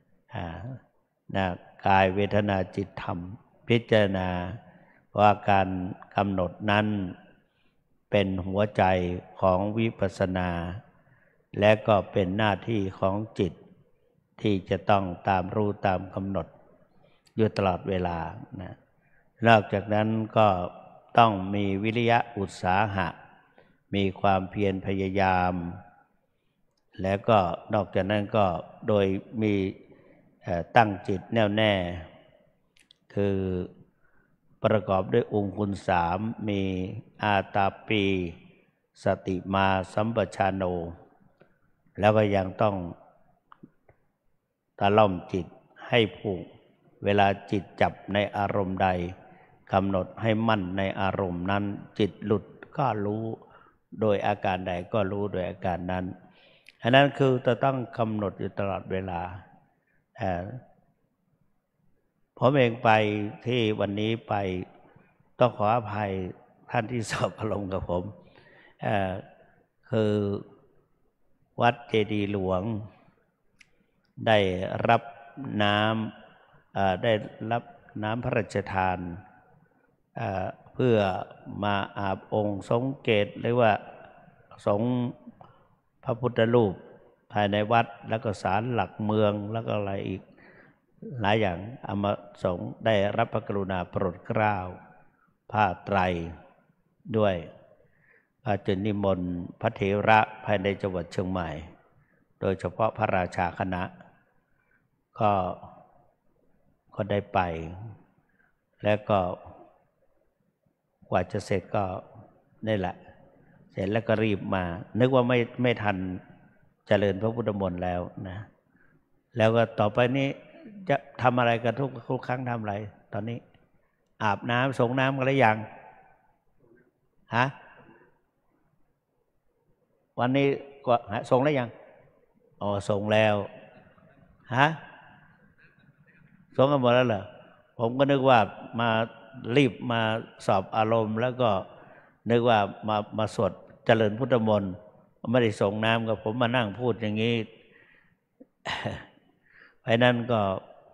กายเวทนาจิตธรรมพิจารณาว่าการกำหนดนั้นเป็นหัวใจของวิปัสสนาและก็เป็นหน้าที่ของจิตที่จะต้องตามรู้ตามกำหนดอยู่ตลอดเวลานอกจากนั้นก็ต้องมีวิริยะอุตสาหะมีความเพียรพยายามแล้วก็นอกจากนั้นก็โดยมีตั้งจิตแน่วแน่คือประกอบด้วยองค์คุณ3มีอาตาปีสติมาสัมปชานโนแล้วก็ยังต้องตะล่อมจิตให้ผูกเวลาจิตจับในอารมณ์ใดกำหนดให้มั่นในอารมณ์นั้นจิตหลุดก็รู้โดยอาการใดก็รู้โดยอาการนั้นอันนั้นคือจะต้องกำหนดอยู่ตลอดเวลาผมเองไปที่วันนี้ไปต้องขออภัยท่านที่สอบอารมณ์กับผมคือวัดเจดีย์หลวงได้รับน้ำได้รับน้ำพระราชทานเพื่อมาอาบองค์ทรงเกตหรือว่าสงพระพุทธรูปภายในวัดแล้วก็ศาลหลักเมืองแล้วก็อะไรอีกหลายอย่างอามาสงได้รับพระกรุณาโปรดเกล้าผ้าไตรด้วยจึงนิมนต์พระเถระภายในจังหวัดเชียงใหม่โดยเฉพาะพระราชาคณะก็ได้ไปแล้วก็กว่าจะเสร็จก็นี่แหละเสร็จแล้วก็รีบมานึกว่าไม่ทันเจริญพระพุทธมนต์แล้วนะแล้วก็ต่อไปนี้จะทำอะไรกันทุกครั้งทำอะไรตอนนี้อาบน้ำส่งน้ำกันหรือยังฮะวันนี้ก็ส่งแล้วยังอ๋อส่งแล้วฮะส่งกันหมดแล้วเหรอผมก็นึกว่ามารีบมาสอบอารมณ์แล้วก็นึกว่ามาสวดเจริญพุทธมนต์ไม่ได้ส่งน้ำกับผมมานั่งพูดอย่างนี้เพราะนั้นก็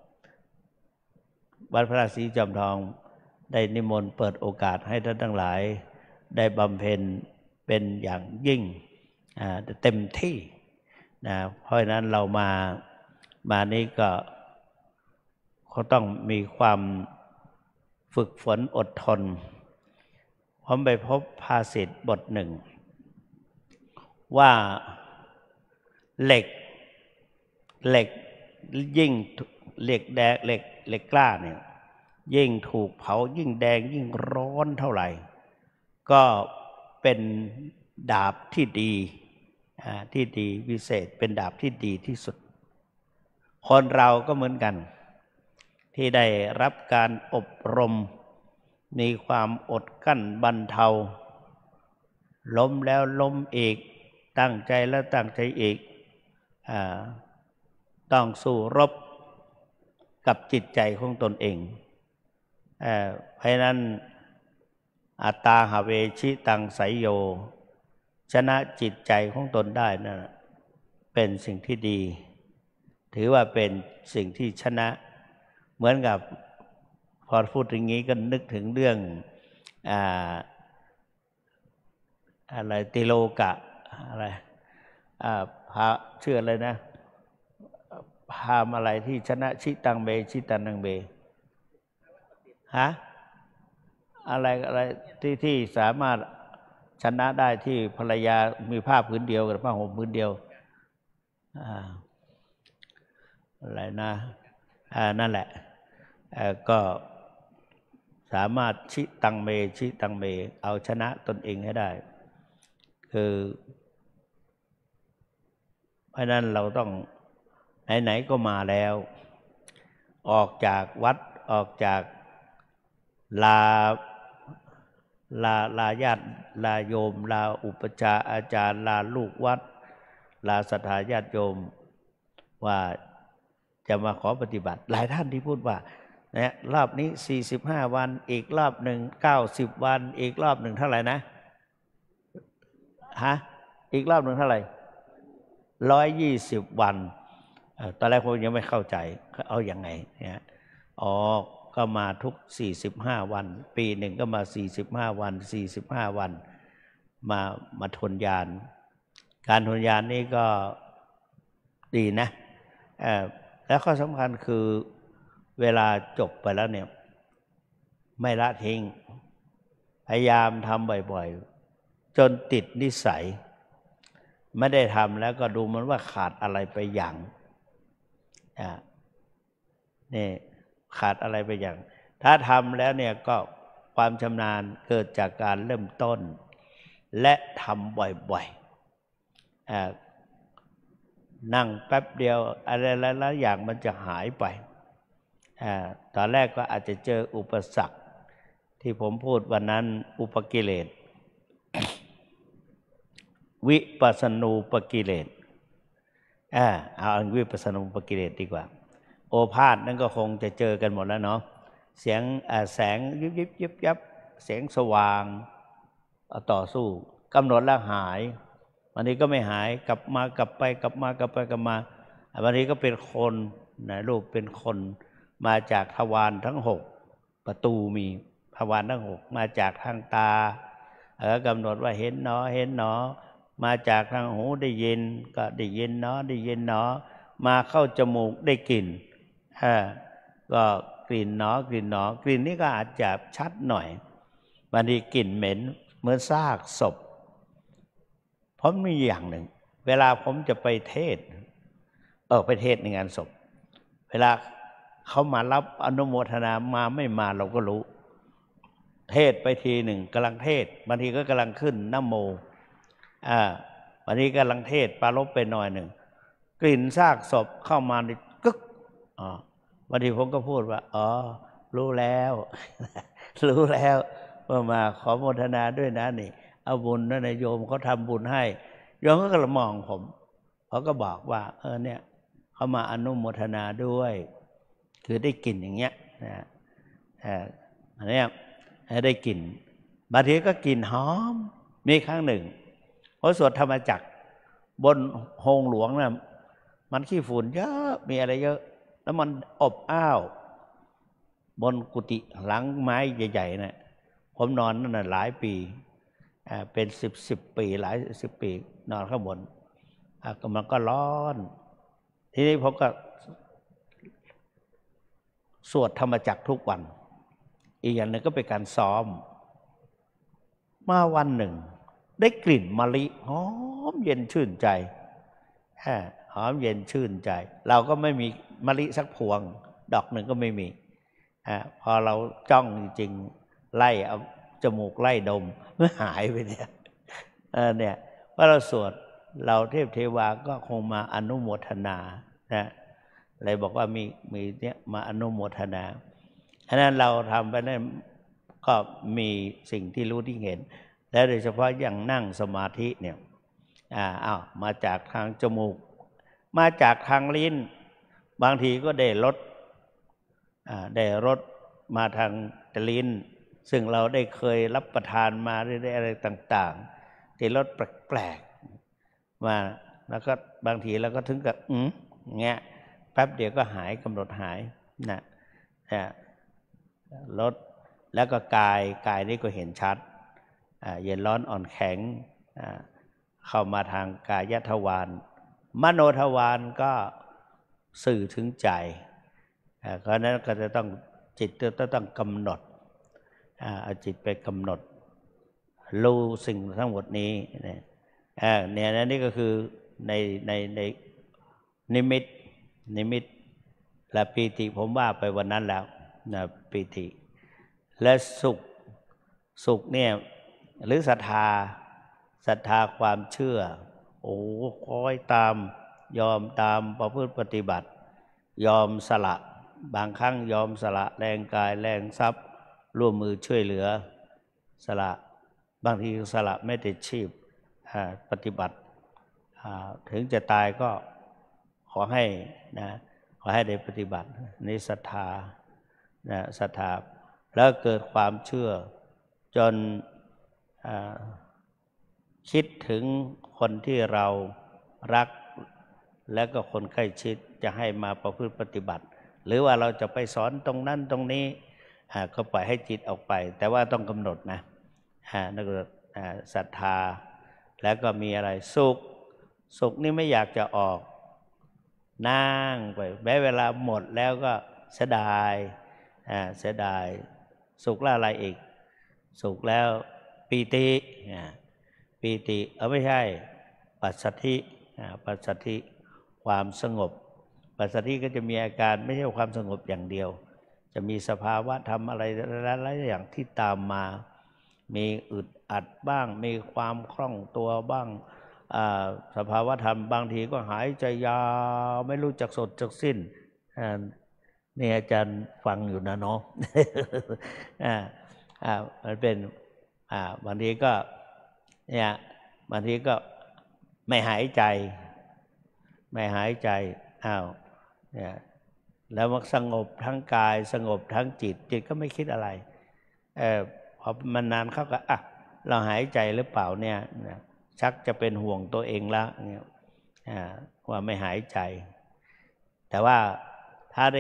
วัดพระศรีจอมทองได้นิมนต์เปิดโอกาสให้ท่านทั้งหลายได้บำเพ็ญเป็นอย่างยิ่งเต็มที่นะเพราะฉะนั้นเรามานี้ก็ต้องมีความฝึกฝนอดทนผมไปพบภาษิตบทหนึ่งว่าเหล็กยิ่งเหล็กแดงเหล็กกล้าเนี่ยยิ่งถูกเผายิ่งแดงยิ่งร้อนเท่าไหร่ก็เป็นดาบที่ดีวิเศษเป็นดาบที่ดีที่สุดคนเราก็เหมือนกันที่ได้รับการอบรมมีความอดกั้นบรรเทาล้มแล้วล้มอีกตั้งใจแล้วตั้งใจอีกต้องสู้รบกับจิตใจของตนเองเพราะนั้นอัตตาหเวชิตังไสยโยชนะจิตใจของตนได้นั่นเป็นสิ่งที่ดีถือว่าเป็นสิ่งที่ชนะเหมือนกับพอพูดอย่างนี้ก็นึกถึงเรื่องอะไรติโลกะอะไรพระชื่ออะไรนะพามอะไรที่ชนะชิตังเบชิตันังเบฮะอะไรที่สามารถชนะได้ที่ภรรยามีผ้าผืนเดียวกับผ้าห่มผืนเดียวอะไรนะนั่นแหละก็สามารถชิตังเมเอาชนะตนเองให้ได้คือเพราะนั้นเราต้องไหนๆก็มาแล้วออกจากวัดออกจากลาลาญาติลาโยมลาอุปชาอาจารย์ลาลูกวัดลาศรัทธาญาติโยมว่าจะมาขอปฏิบัติหลายท่านที่พูดว่าเนี่ยรอบนี้45วันอีกรอบหนึ่ง90วันอีกรอบหนึ่งเท่าไหร่นะอีกรอบหนึ่งเท่าไหร่120วันตอนแรกผมยังไม่เข้าใจเอาอย่างไงเนี่ยก็มาทุก45วันปีหนึ่งก็มา45วัน45วันมาทนยานการทนยานนี่ก็ดีนะแล้วข้อสำคัญคือเวลาจบไปแล้วเนี่ยไม่ละทิ้งพยายามทำบ่อยๆจนติดนิสัยไม่ได้ทำแล้วก็ดูมันว่าขาดอะไรไปอย่างนี่ขาดอะไรไปอย่างถ้าทำแล้วเนี่ยก็ความชำนาญเกิดจากการเริ่มต้นและทำบ่อยๆนั่งแป๊บเดียวอะไรหลายๆอย่างมันจะหายไปตอนแรกก็อาจจะเจออุปสรรคที่ผมพูดวันนั้นอุปกิเลสวิปัสสนูปกิเลสเอาวิปัสสนูปกิเลสดีกว่าโอภาษนั่นก็คงจะเจอกันหมดแล้วเนาะเสียงแสงยิบยิบยิบยับเสียงสว่างต่อสู้กำหนดแล้วหายวันนี้ก็ไม่หายกลับมากลับไปกลับมากลับไปกลับมาวันนี้ก็เป็นคนนะรูปเป็นคนมาจากทวารทั้ง6ประตูมีทวารทั้ง6มาจากทางตากำหนดว่าเห็นหนอเห็นหนอมาจากทางหูได้ยินก็ได้ยินหนอได้ยินหนอมาเข้าจมูกได้กลิ่นก็กลิ่นหนอกลิ่นหนอกลิ่นนี้ก็อาจจะชัดหน่อยบางทีกลิ่นเหม็นเหมือนซากศพผมมีอย่างหนึ่งเวลาผมจะไปเทศไปเทศในงานศพเวลาเขามารับอนุโมทนามาไม่มาเราก็รู้เทศไปทีหนึ่งกำลังเทศบางทีก็กำลังขึ้นนะโมบางทีกำลังเทศปรารภไปหน่อยหนึ่งกลิ่นซากศพเข้ามาในกึกบางทีผมก็พูดว่ารู้แล้วรู้แล้วว่ามาขอโมทนาด้วยนะนี่เอาบุญนะโยมเขาทำบุญให้โยมก็กระมองผมเขาก็บอกว่าเนี่ยเขามาอนุโมทนาด้วยคือได้กลิ่นอย่างเงี้ยนะอันนี้ได้กลิ่นบางทีก็กลิ่นหอมมีครั้งหนึ่งเพราะสวดธรรมจักรบนโฮงหลวงนะมันขี้ฝุ่นเยอะมีอะไรเยอะแล้วมันอบอ้าวบนกุฏิหลังไม้ใหญ่ๆนะผมนอนนั่นน่ะหลายปีเป็น10 ปีหลาย10 ปีนอนข้างบนมันก็ร้อนทีนี้ผมก็สวดธรรมจักรทุกวันอีกอย่างหนึ่งก็เป็นการซ้อมมาวันหนึ่งได้กลิ่นมะลิหอมเย็นชื่นใจหอมเย็นชื่นใจเราก็ไม่มีมะลิสักพวงดอกหนึ่งก็ไม่มีพอเราจ้องจริงๆไล่เอาจมูกไล่ดมมันหายไปเนี่ยว่าเราสวดเราเทพเทวาก็คงมาอนุโมทนานะเลยบอกว่ามีเนี่ยมาอนุโมทนาฉะนั้นเราทำไปนั้นก็มีสิ่งที่รู้ที่เห็นและโดยเฉพาะอย่างนั่งสมาธิเนี่ยมาจากทางจมูกมาจากทางลิ้นบางทีก็ได้รสมาทางลิ้นซึ่งเราได้เคยรับประทานมาได้อะไรต่างๆที่รสแปลกๆมาแล้วก็บางทีเราก็ถึงกับเงี้ยแป๊บเดียวก็หายกำหนดหายนะรสแล้วก็กายนี่ก็เห็นชัดเย็นร้อนอ่อนแข็งเข้ามาทางกายทวารมโนทวารก็สื่อถึงใจเพราะนั้นก็จะต้องจิตจะต้องกำหนดเอาจิตไปกำหนดรู้สิ่งทั้งหมดนี้เนี่ยนี่ก็คือในนิมิตและปีติผมว่าไปวันนั้นแล้วนะปีติและสุขเนี่ยหรือศรัทธาความเชื่อคอยตามยอมตามประพฤติปฏิบัติยอมสละบางครั้งยอมสละแรงกายแรงทรัพย์ร่วมมือช่วยเหลือสละบางทีสละไม่ได้ชีพปฏิบัติถึงจะตายก็ขอให้นะขอให้ได้ปฏิบัติในศรัทธานะศรัทธาแล้วเกิดความเชื่อจนคิดถึงคนที่เรารักและก็คนใกล้ชิดจะให้มาประพฤติปฏิบัติหรือว่าเราจะไปสอนตรงนั้นตรงนี้ก็ปล่อยให้จิตออกไปแต่ว่าต้องกำหนดนะนั่นก็ศรัทธาแล้วก็มีอะไรสุขนี่ไม่อยากจะออกนั่งไปแม้เวลาหมดแล้วก็เสียดายสุขแล้วอะไรอีกสุขแล้วปีติไม่ใช่ปัสสัทธิความสงบปัสสัทธิก็จะมีอาการไม่ใช่ความสงบอย่างเดียวจะมีสภาวะธรรมอะไรหลายอย่างที่ตามมามีอึดอัดบ้างมีความคล่องตัวบ้างสภาวะธรรมบางทีก็หายใจยาวไม่รู้จักสดจักสิ้นนี่อาจารย์ฟังอยู่นะเนาะมันเป็นบางทีก็เนี่ยบางทีก็ไม่หายใจเนี่ยแล้วมันสงบทั้งกายสงบทั้งจิตก็ไม่คิดอะไรพอมันนานเข้าก็เราหายใจหรือเปล่าเนี่ยชักจะเป็นห่วงตัวเองละเนี่ยว่าไม่หายใจแต่ว่าถ้าได้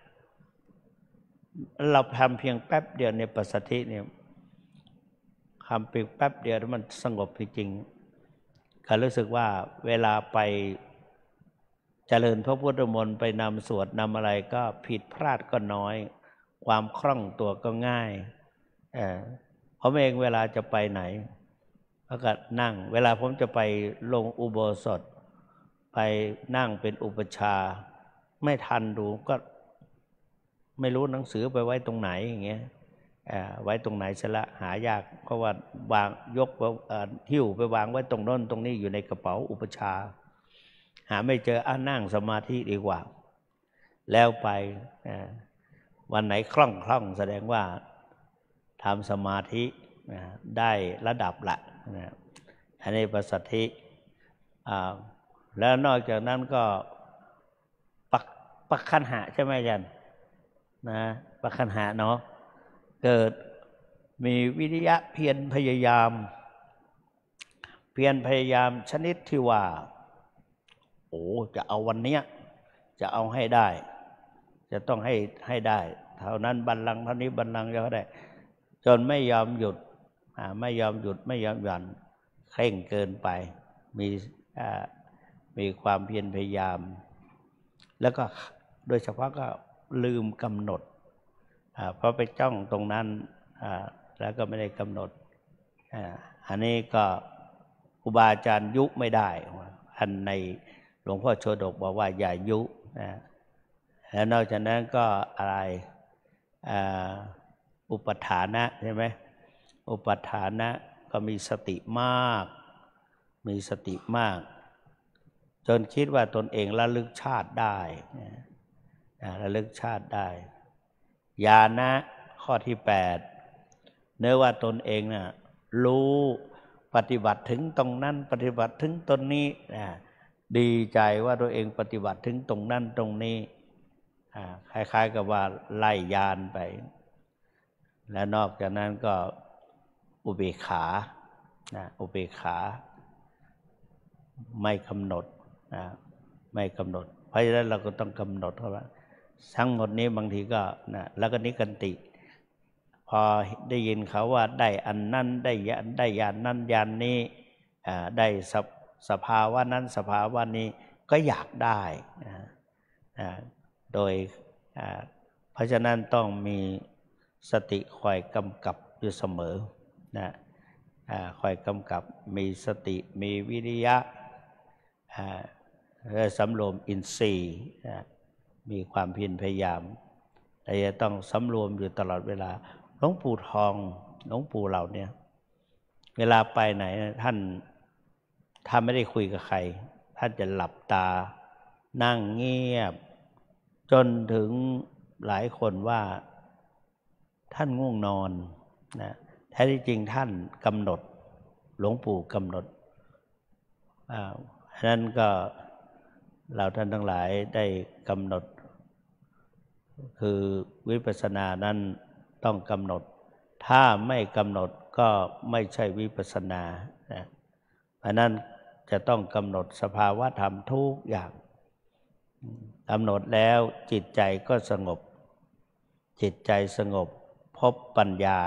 เราทำเพียงแป๊บเดียวในปัสสัทธิเนี่ยทำเพียงแป๊บเดียวมันสงบจริงๆก็รู้สึกว่าเวลาไปเจริญพระพุทธมนต์ไปนำสวดนำอะไรก็ผิดพลาดก็น้อยความคล่องตัวก็ง่ายผมเองเวลาจะไปไหนก็นั่งเวลาผมจะไปลงอุโบสถไปนั่งเป็นอุปชาไม่ทันดูก็ไม่รู้หนังสือไปไว้ตรงไหนอย่างเงี้ยไว้ตรงไหนซะละหายากเพราะว่าวางยกหิ้วไปวางไว้ตรงโน้นตรงนี้อยู่ในกระเป๋าอุปชาหาไม่เจอนั่งสมาธิดีกว่าแล้วไปวันไหนคล่องแสดงว่าทำสมาธิได้ระดับละอันนี้ปัสสัทธิแล้วนอกจากนั้นก็ปักขันหะใช่ไหมอาจารย์นะปักขันหะเนาะเกิดมีวิริยะเพียรพยายามชนิดที่ว่าจะเอาวันเนี้ยจะเอาให้ได้จะต้องให้ได้เท่านั้นบัลลังก์เท่านี้บัลลังก์จะได้จนไม่ยอมหยุดไม่ยอมหย่อนเคร่งเกินไปมีความเพียรพยายามแล้วก็โดยเฉพาะก็ลืมกำหนดเพราะไปจ้องตรงนั้นแล้วก็ไม่ได้กำหนดอันนี้ก็ครูบาอาจารย์ยุไม่ได้อันในหลวงพ่อโชดกบอกว่าอย่ายุแล้วนอกจากนั้นก็อะไรอุปทานะใช่ไหมอุปทานะก็มีสติมากจนคิดว่าตนเองระลึกชาติได้ระลึกชาติได้ญาณะข้อที่8เนื้อว่าตนเองน่ะรู้ปฏิบัติถึงตรงนั้นปฏิบัติถึงตนนี้ดีใจว่าตัวเองปฏิบัติถึงตรงนั้นตรงนี้คล้ายๆกับว่าไล่ญาณไปและนอกจากนั้นก็อุเบกขาไม่กำหนดเพราะฉะนั้นเราก็ต้องกำหนดเพราะว่าทั้งหมดนี้บางทีก็แล้วก็นิกันติพอได้ยินเขาว่าได้อันนั้นได้ญาณนั้นญาณนี้ได้สภาวะนั้นสภาวะนี้ก็อยากได้โดยเพราะฉะนั้นต้องมีสติคอยกำกับอยู่เสมอคอยกำกับมีสติมีวิริยะสำรวมอินทรีย์มีความเพียรพยายามแต่จะต้องสำรวมอยู่ตลอดเวลาหลวงปู่ทองหลวงปู่เราเนี่ยเวลาไปไหนท่านไม่ได้คุยกับใครท่านจะหลับตานั่งเงียบจนถึงหลายคนว่าท่านง่วงนอนนะแท้ที่จริงท่านกำหนดหลวงปู่กำหนดฉะนั้นก็เราท่านทั้งหลายได้กำหนดคือวิปัสสนานั้นต้องกำหนดถ้าไม่กำหนดก็ไม่ใช่วิปัสสนาเพราะนั้นจะต้องกำหนดสภาวะธรรมทุกอย่างกำหนดแล้วจิตใจก็สงบจิตใจสงบพบปัญญา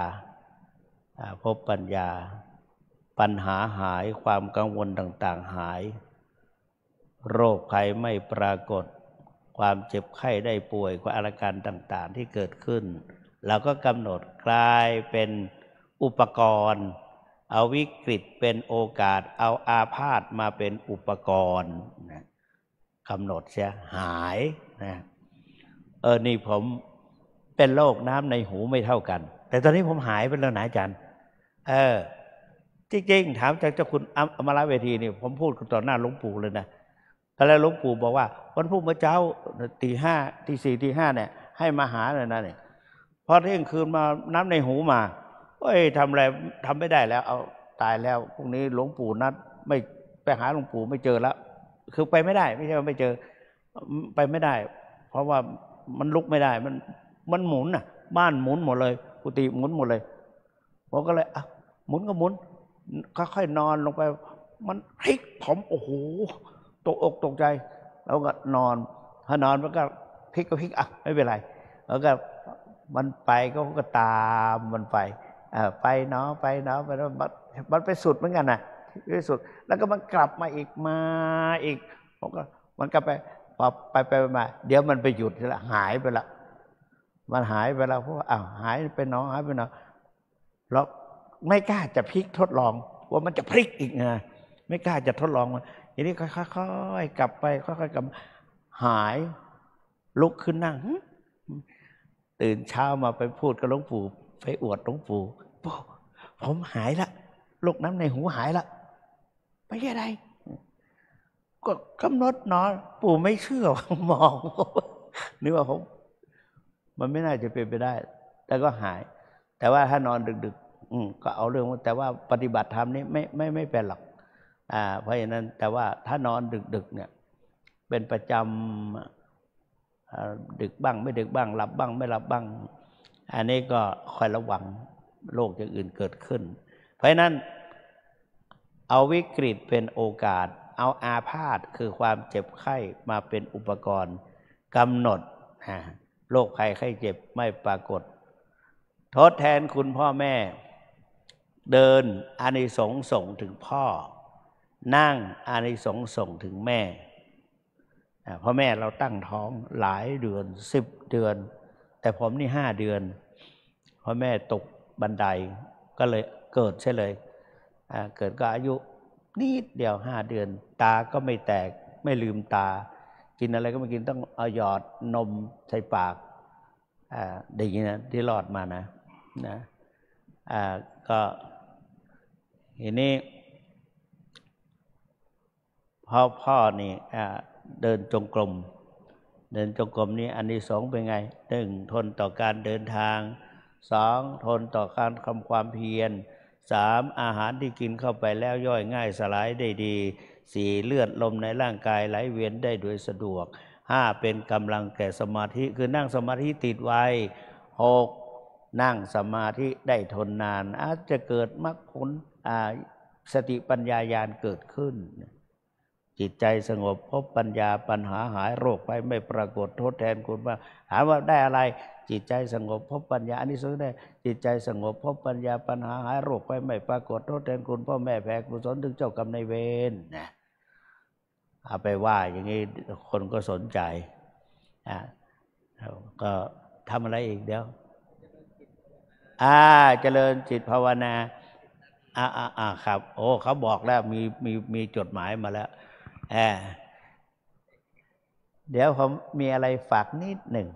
ปัญหาหายความกังวลต่างๆหายโรคภัยไม่ปรากฏความเจ็บไข้ได้ป่วยความอาการต่างๆที่เกิดขึ้นเราก็กำหนดกลายเป็นอุปกรณ์เอาวิกฤตเป็นโอกาสเอาอาพาธมาเป็นอุปกรณ์นะกำหนดเสียหายนะนี่ผมเป็นโรคน้ำในหูไม่เท่ากันแต่ตอนนี้ผมหายไปแล้วนะอาจารย์จริงๆถามจากเจ้าคุณอมรเวทีนี่ผมพูดต่อหน้าหลวงปู่เลยนะตอนแรกหลวงปู่บอกว่าวันพรุ่งเช้าตีห้าตีสี่ตีห้าเนี่ยให้มาหาเลยนะเนี่ยพอเที่ยงคืนมาน้ำในหูมาทำอะไรทำไม่ได้แล้วเอาตายแล้วพรุ่งนี้หลวงปู่นัดไม่ไปหาหลวงปู่ไม่เจอแล้วคือไปไม่ได้ไม่ใช่ว่าไม่เจอไปไม่ได้เพราะว่ามันลุกไม่ได้มันหมุนน่ะบ้านหมุนหมดเลยกุฏิหมุนหมดเลยผมก็เลยหมุนก็หมุนค่อยๆนอนลงไปมันพลิกผมโอ้โหตกอกตกใจแล้วก็นอนถ้านอนมันก็พลิกก็พลิกไม่เป็นไรแล้วก็มันไปก็ตามมันไปไปเนาะไปมันไปสุดเหมือนกันนะที่สุดแล้วก็มันกลับมาอีกผมก็มันก็ไปมาเดี๋ยวมันไปหยุดแล้วหายไปละมันหายไปแล้วเพราะว่าหายไปเนาะหายไปเนาะแล้วไม่กล้าจะพลิกทดลองว่ามันจะพลิกอีกไงไม่กล้าจะทดลองมันทีนี้ค่อยๆกลับไปค่อยๆกลับหายลุกขึ้นนั่งตื่นเช้ามาไปพูดกับหลวงปู่ไปอวดหลวงปู่ผมหายละลูกน้ำในหูหายละไม่ใช่อะไรก็กำหนดนอนปู่ไม่เชื่อมองนึกว่าผมมันไม่น่าจะเป็นไปได้แต่ก็หายแต่ว่าถ้านอนดึกๆก็เอาเรื่องแต่ว่าปฏิบัติธรรมนี้ไม่เป็นหรอกเพราะฉะนั้นแต่ว่าถ้านอนดึกๆเนี่ยเป็นประจำดึกบ้างไม่ดึกบ้างหลับบ้างไม่หลับบ้างอันนี้ก็คอยระวังโรคอย่างอื่นเกิดขึ้นเพราะฉะนั้นเอาวิกฤตเป็นโอกาสเอาอาพาธคือความเจ็บไข้มาเป็นอุปกรณ์กำหนดโรคภัยไข้เจ็บไม่ปรากฏทดแทนคุณพ่อแม่เดินอานิสงส์ส่งถึงพ่อนั่งอานิสงส์ส่งถึงแม่พ่อแม่เราตั้งท้องหลายเดือน10 เดือนแต่ผมนี่5 เดือนพ่อแม่ตกบันไดก็เลยเกิดใช่เลยเกิดก็อายุนิดเดียว5 เดือนตาก็ไม่แตกไม่ลืมตากินอะไรก็ไม่กินต้องเอาหยอดนมใส่ปากได้ยินนะที่รอดมานะก็ทีนี้พ่อนี่เดินจงกรมนี้อันที่2เป็นไง1ทนต่อการเดินทาง2ทนต่อการทำความเพียร3อาหารที่กินเข้าไปแล้วย่อยง่ายสลายได้ดี4เลือดลมในร่างกายไหลเวียนได้โดยสะดวก5เป็นกำลังแก่สมาธิคือนั่งสมาธิติดไว้6นั่งสมาธิได้ทนนานอาจจะเกิดมรรคผลสติปัญญาญาณเกิดขึ้นจิตใจสงบพบปัญญาปัญหาหายโรคไปไม่ปรากฏทดแทนคุณว่าถามว่าได้อะไรจิตใจสงบพบปัญญาอันนี้สุดได้จิตใจสงบพบปัญญาปัญหาหายโรคไปไม่ปรากฏทดแทนคุณพ่อแม่แผ่กุศลถึงเจ้ากรรมนายเวรนะเอาไปว่าอย่างนี้คนก็สนใจก็ทำอะไรอีกเดี๋ยวเจริญจิตภาวนาครับโอ้เขาบอกแล้วมีจดหมายมาแล้วเดี๋ยวผมมีอะไรฝากนิดหนึ่ง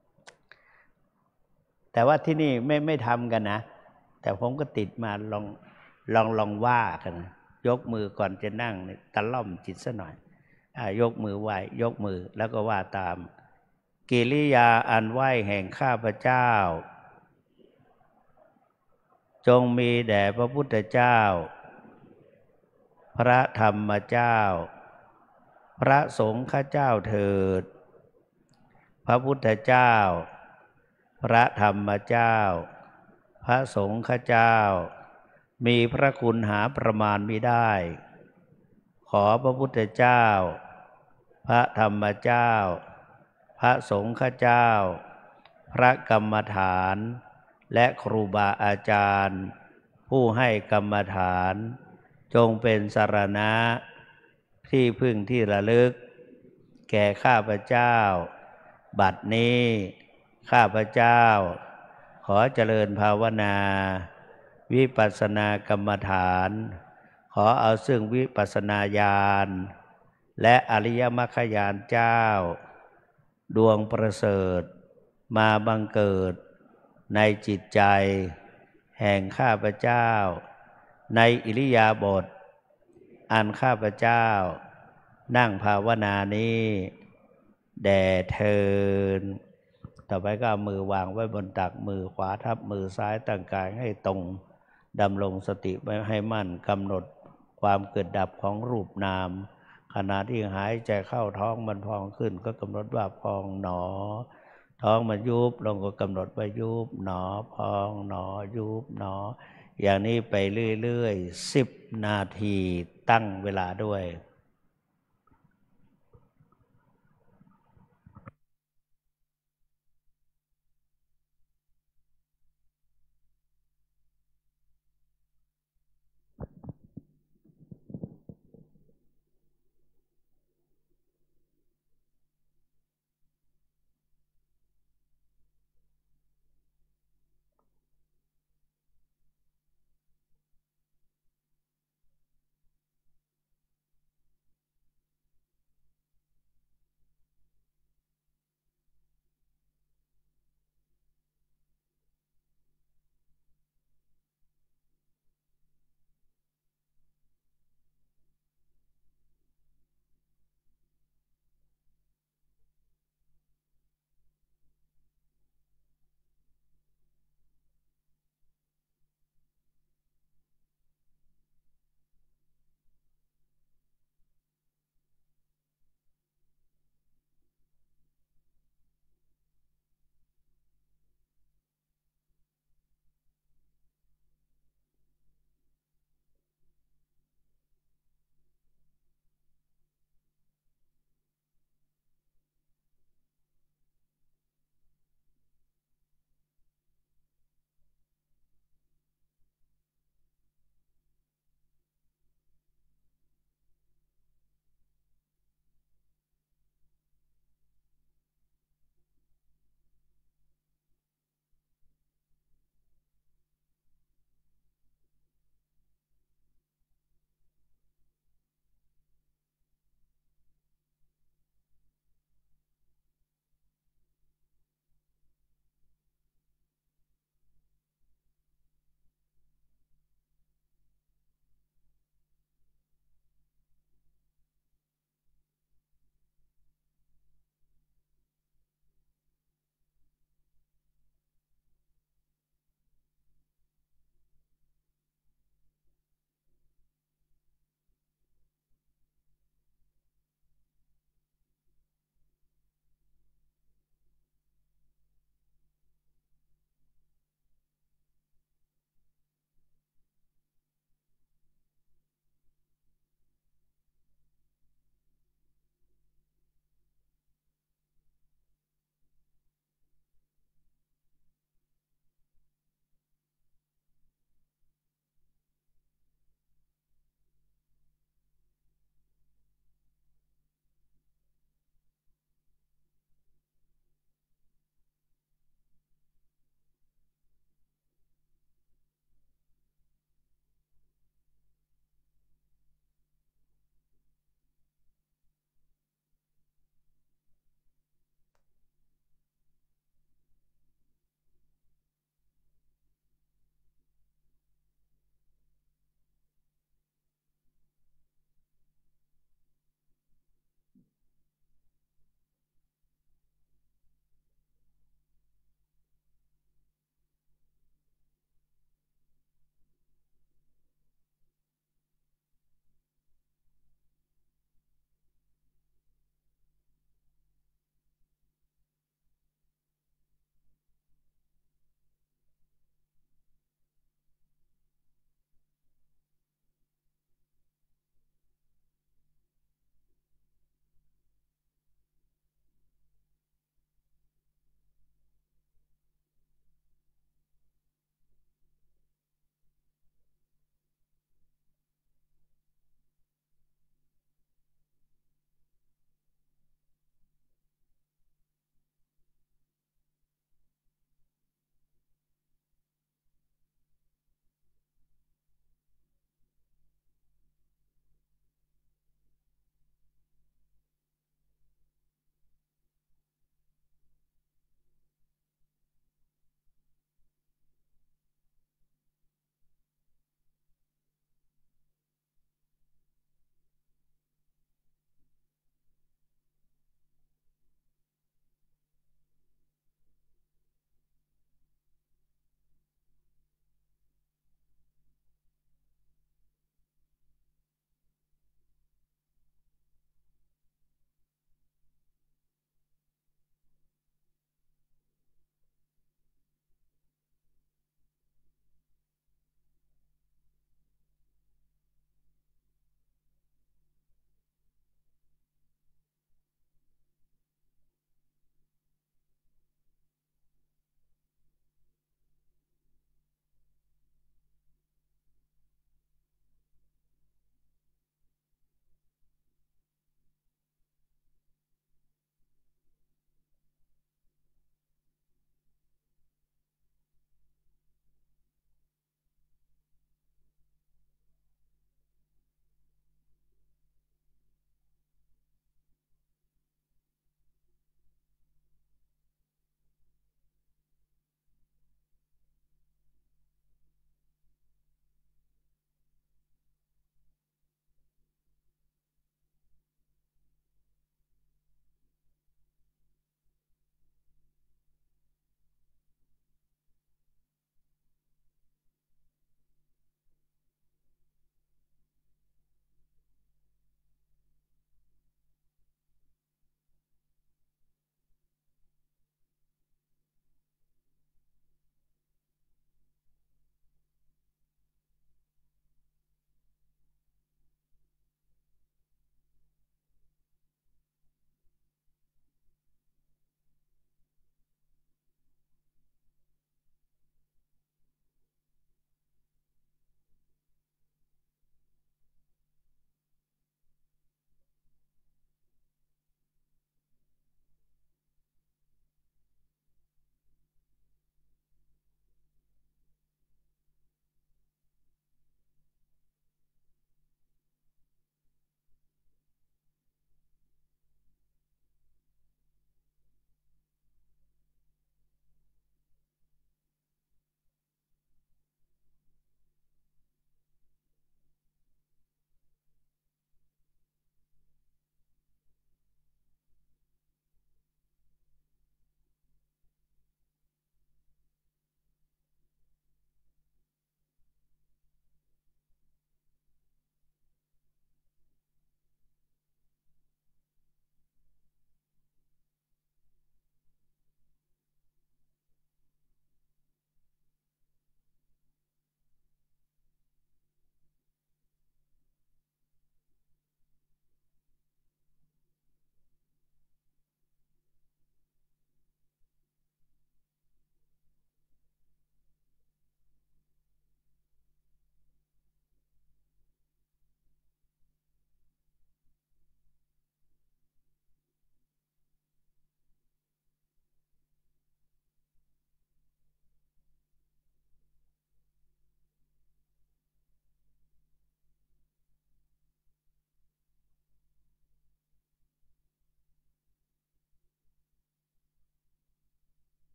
แต่ว่าที่นี่ไม่ทำกันนะแต่ผมก็ติดมาลองว่ากันยกมือก่อนจะนั่งตะล่อมจิตซะหน่อยยกมือไหว้ยกมือแล้วก็ว่าตามกิริยาอันไหว้แห่งข้าพเจ้าจงมีแด่พระพุทธเจ้าพระธรรมเจ้าพระสงฆ์เจ้าเถิดพระพุทธเจ้าพระธรรมเจ้าพระสงฆ์เจ้ามีพระคุณหาประมาณมิได้ขอพระพุทธเจ้าพระธรรมเจ้าพระสงฆ์เจ้าพระกรรมฐานและครูบาอาจารย์ผู้ให้กรรมฐานจงเป็นสรณะที่พึ่งที่ระลึกแก่ข้าพเจ้าบัดนี้ข้าพเจ้าขอเจริญภาวนาวิปัสสนากรรมฐานขอเอาซึ่งวิปัสสนาญาณและอริยมรรคญาณเจ้าดวงประเสริฐมาบังเกิดในจิตใจแห่งข้าพเจ้าในอิริยาบถอันข้าพเจ้านั่งภาวนานี้แด่เทินต่อไปก็เอามือวางไว้บนตักมือขวาทับมือซ้ายตั้งกายให้ตรงดำรงสติไว้ให้มั่นกำหนดความเกิดดับของรูปนามขณะที่หายใจเข้าท้องมันพองขึ้นก็กำหนดว่าพองหนอท้องมันยุบลงก็กำหนดว่ายุบหนอพองหนอยุบหนออย่างนี้ไปเรื่อยๆ10 นาทีตั้งเวลาด้วย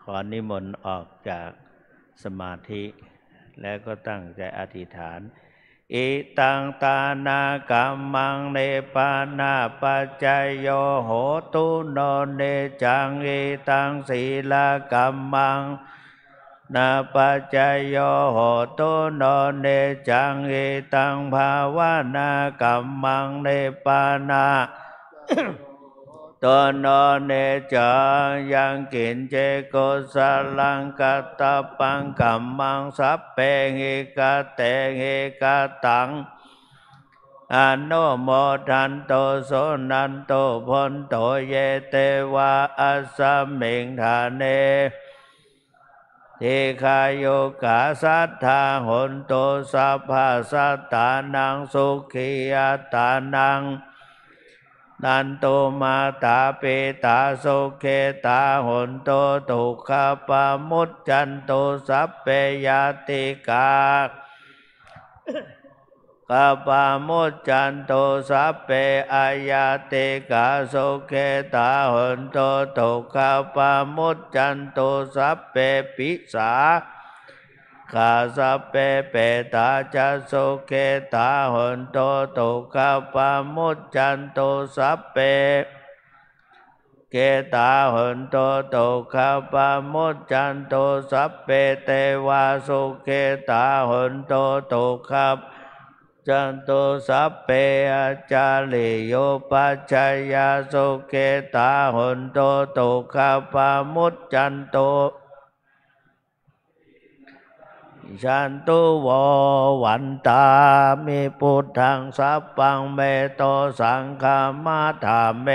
ขอนิมนต์ออกจากสมาธิแล้วก็ตั้งใจอธิษฐานอิตังตานากัมมังเนปานาปัจจยโยโหตุโนเนจังอิตังศีลกัมมังนาปัจจยโยโหตุโนเนจังอิตังภาวนากัมมังเนปานาตัวโนเนจังยังกินเจโกสลังกัตตปังกัมมังสัพเพหิกะเตหิกะตังอนุโมทันโตโสนันโตพนโตเยเตวะอัสสมิงทาเนทิคายุกาสัทธาหนโตสัพพะสัตตานังสุขีอัตตานังนันโตมาตาเปตาโสเคตาหนโตทุกขปามุจจันโตสัพเพยติกาปามุจจันโตสัพเพอายาติกาโสเคตาหนโตทุกขปามุจจันโตสัพเพปิสาข้าสัพเพเปตาจัสโสเคตาหนโตทุกขปามุจจันโตสัพเพเกตาหนโตทุกขปามุจจันโตสัพเพเทวาสุเคตาหนโตทุกขจันโตสัพเพอาจาริโยปัจจยาสุเคตาหนโตทุกขปามุจจันโตฉันตุโววันตามิพุทธังสัพพังเมโตสังฆามาธาเม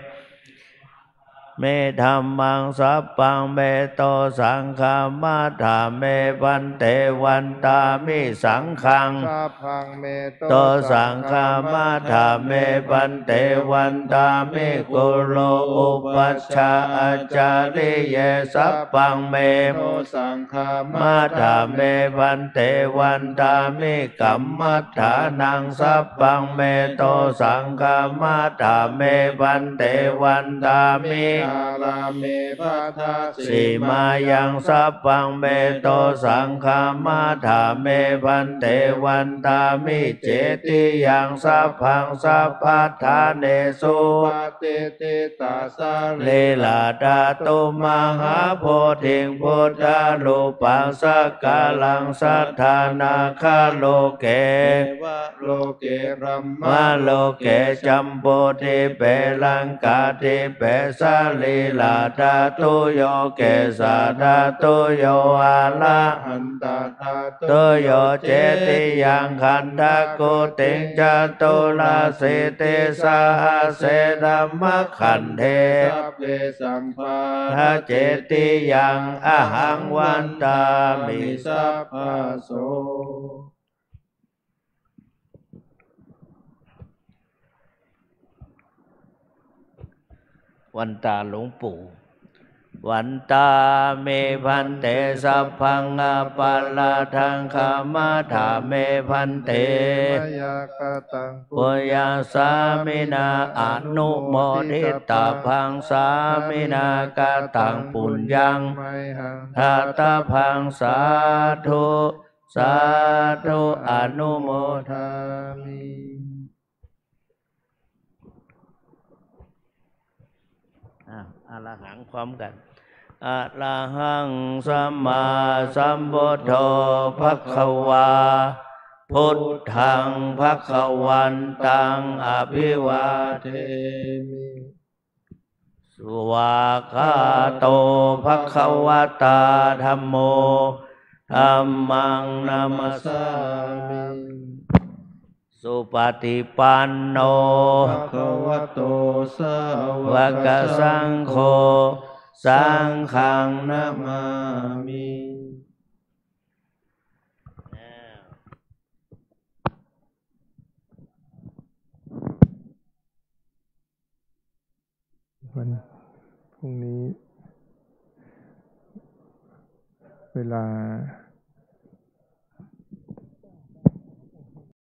ธัมมังสัพพังเมโตสังฆามาธาเมวันเตวันตามิสังฆังสัพพังเมโตสังฆามาธาเมวันเตวันตามิกุโลอุปัชฌาย์อาจาริเยสัพพังเมโตสังฆามาธาเมวันเตวันตามิกัมมัฏฐานังสัพพังเมโตสังฆามาธาเมวันเตวันตามิอาราเมพัทธาสีมายังสัพพังเมโตสังฆามาธาเมวันเตวันตามิเจติยังสัพพังสัพพัทธาเนสุปฏิติตาสาเลลาดาตุมหาโพธิงพุทธาลูปังสักกาลังสัทธานาคาโลเกโลเกรัมมาโลเกจัมโปธิเปลังกาธิเปสาลีลาดาตุโยเกสาดาตุโยอาลาหันตาธาตุโยเจติยังขันธกุติงจตุลาสิติสาเสดัมมะขันเทสัพเพสัมภาทะเจติยังอหังวันตามิสัพพะโสวันตาหลวงปู่วันตาเมพันเตสัพพังอปัลลทังคามาธาเมพันเตมยากตังปุญญาสามินาอนุโมทิตาพังสามินากตังปุญญังทัตตาพังสาธุสาธุอนุโมทามิอรหังพร้อมกันอะระหังสัมมาสัมพุทโธภควาพุทธังภวันตังอภิวาเทมิสุวากขาโตภควตาธัมโมธัมมังนัมสสามิสุปฏิปันโนภควโตสาวกสังโฆสังฆังนามามิวันพรุ่งนี้เวลา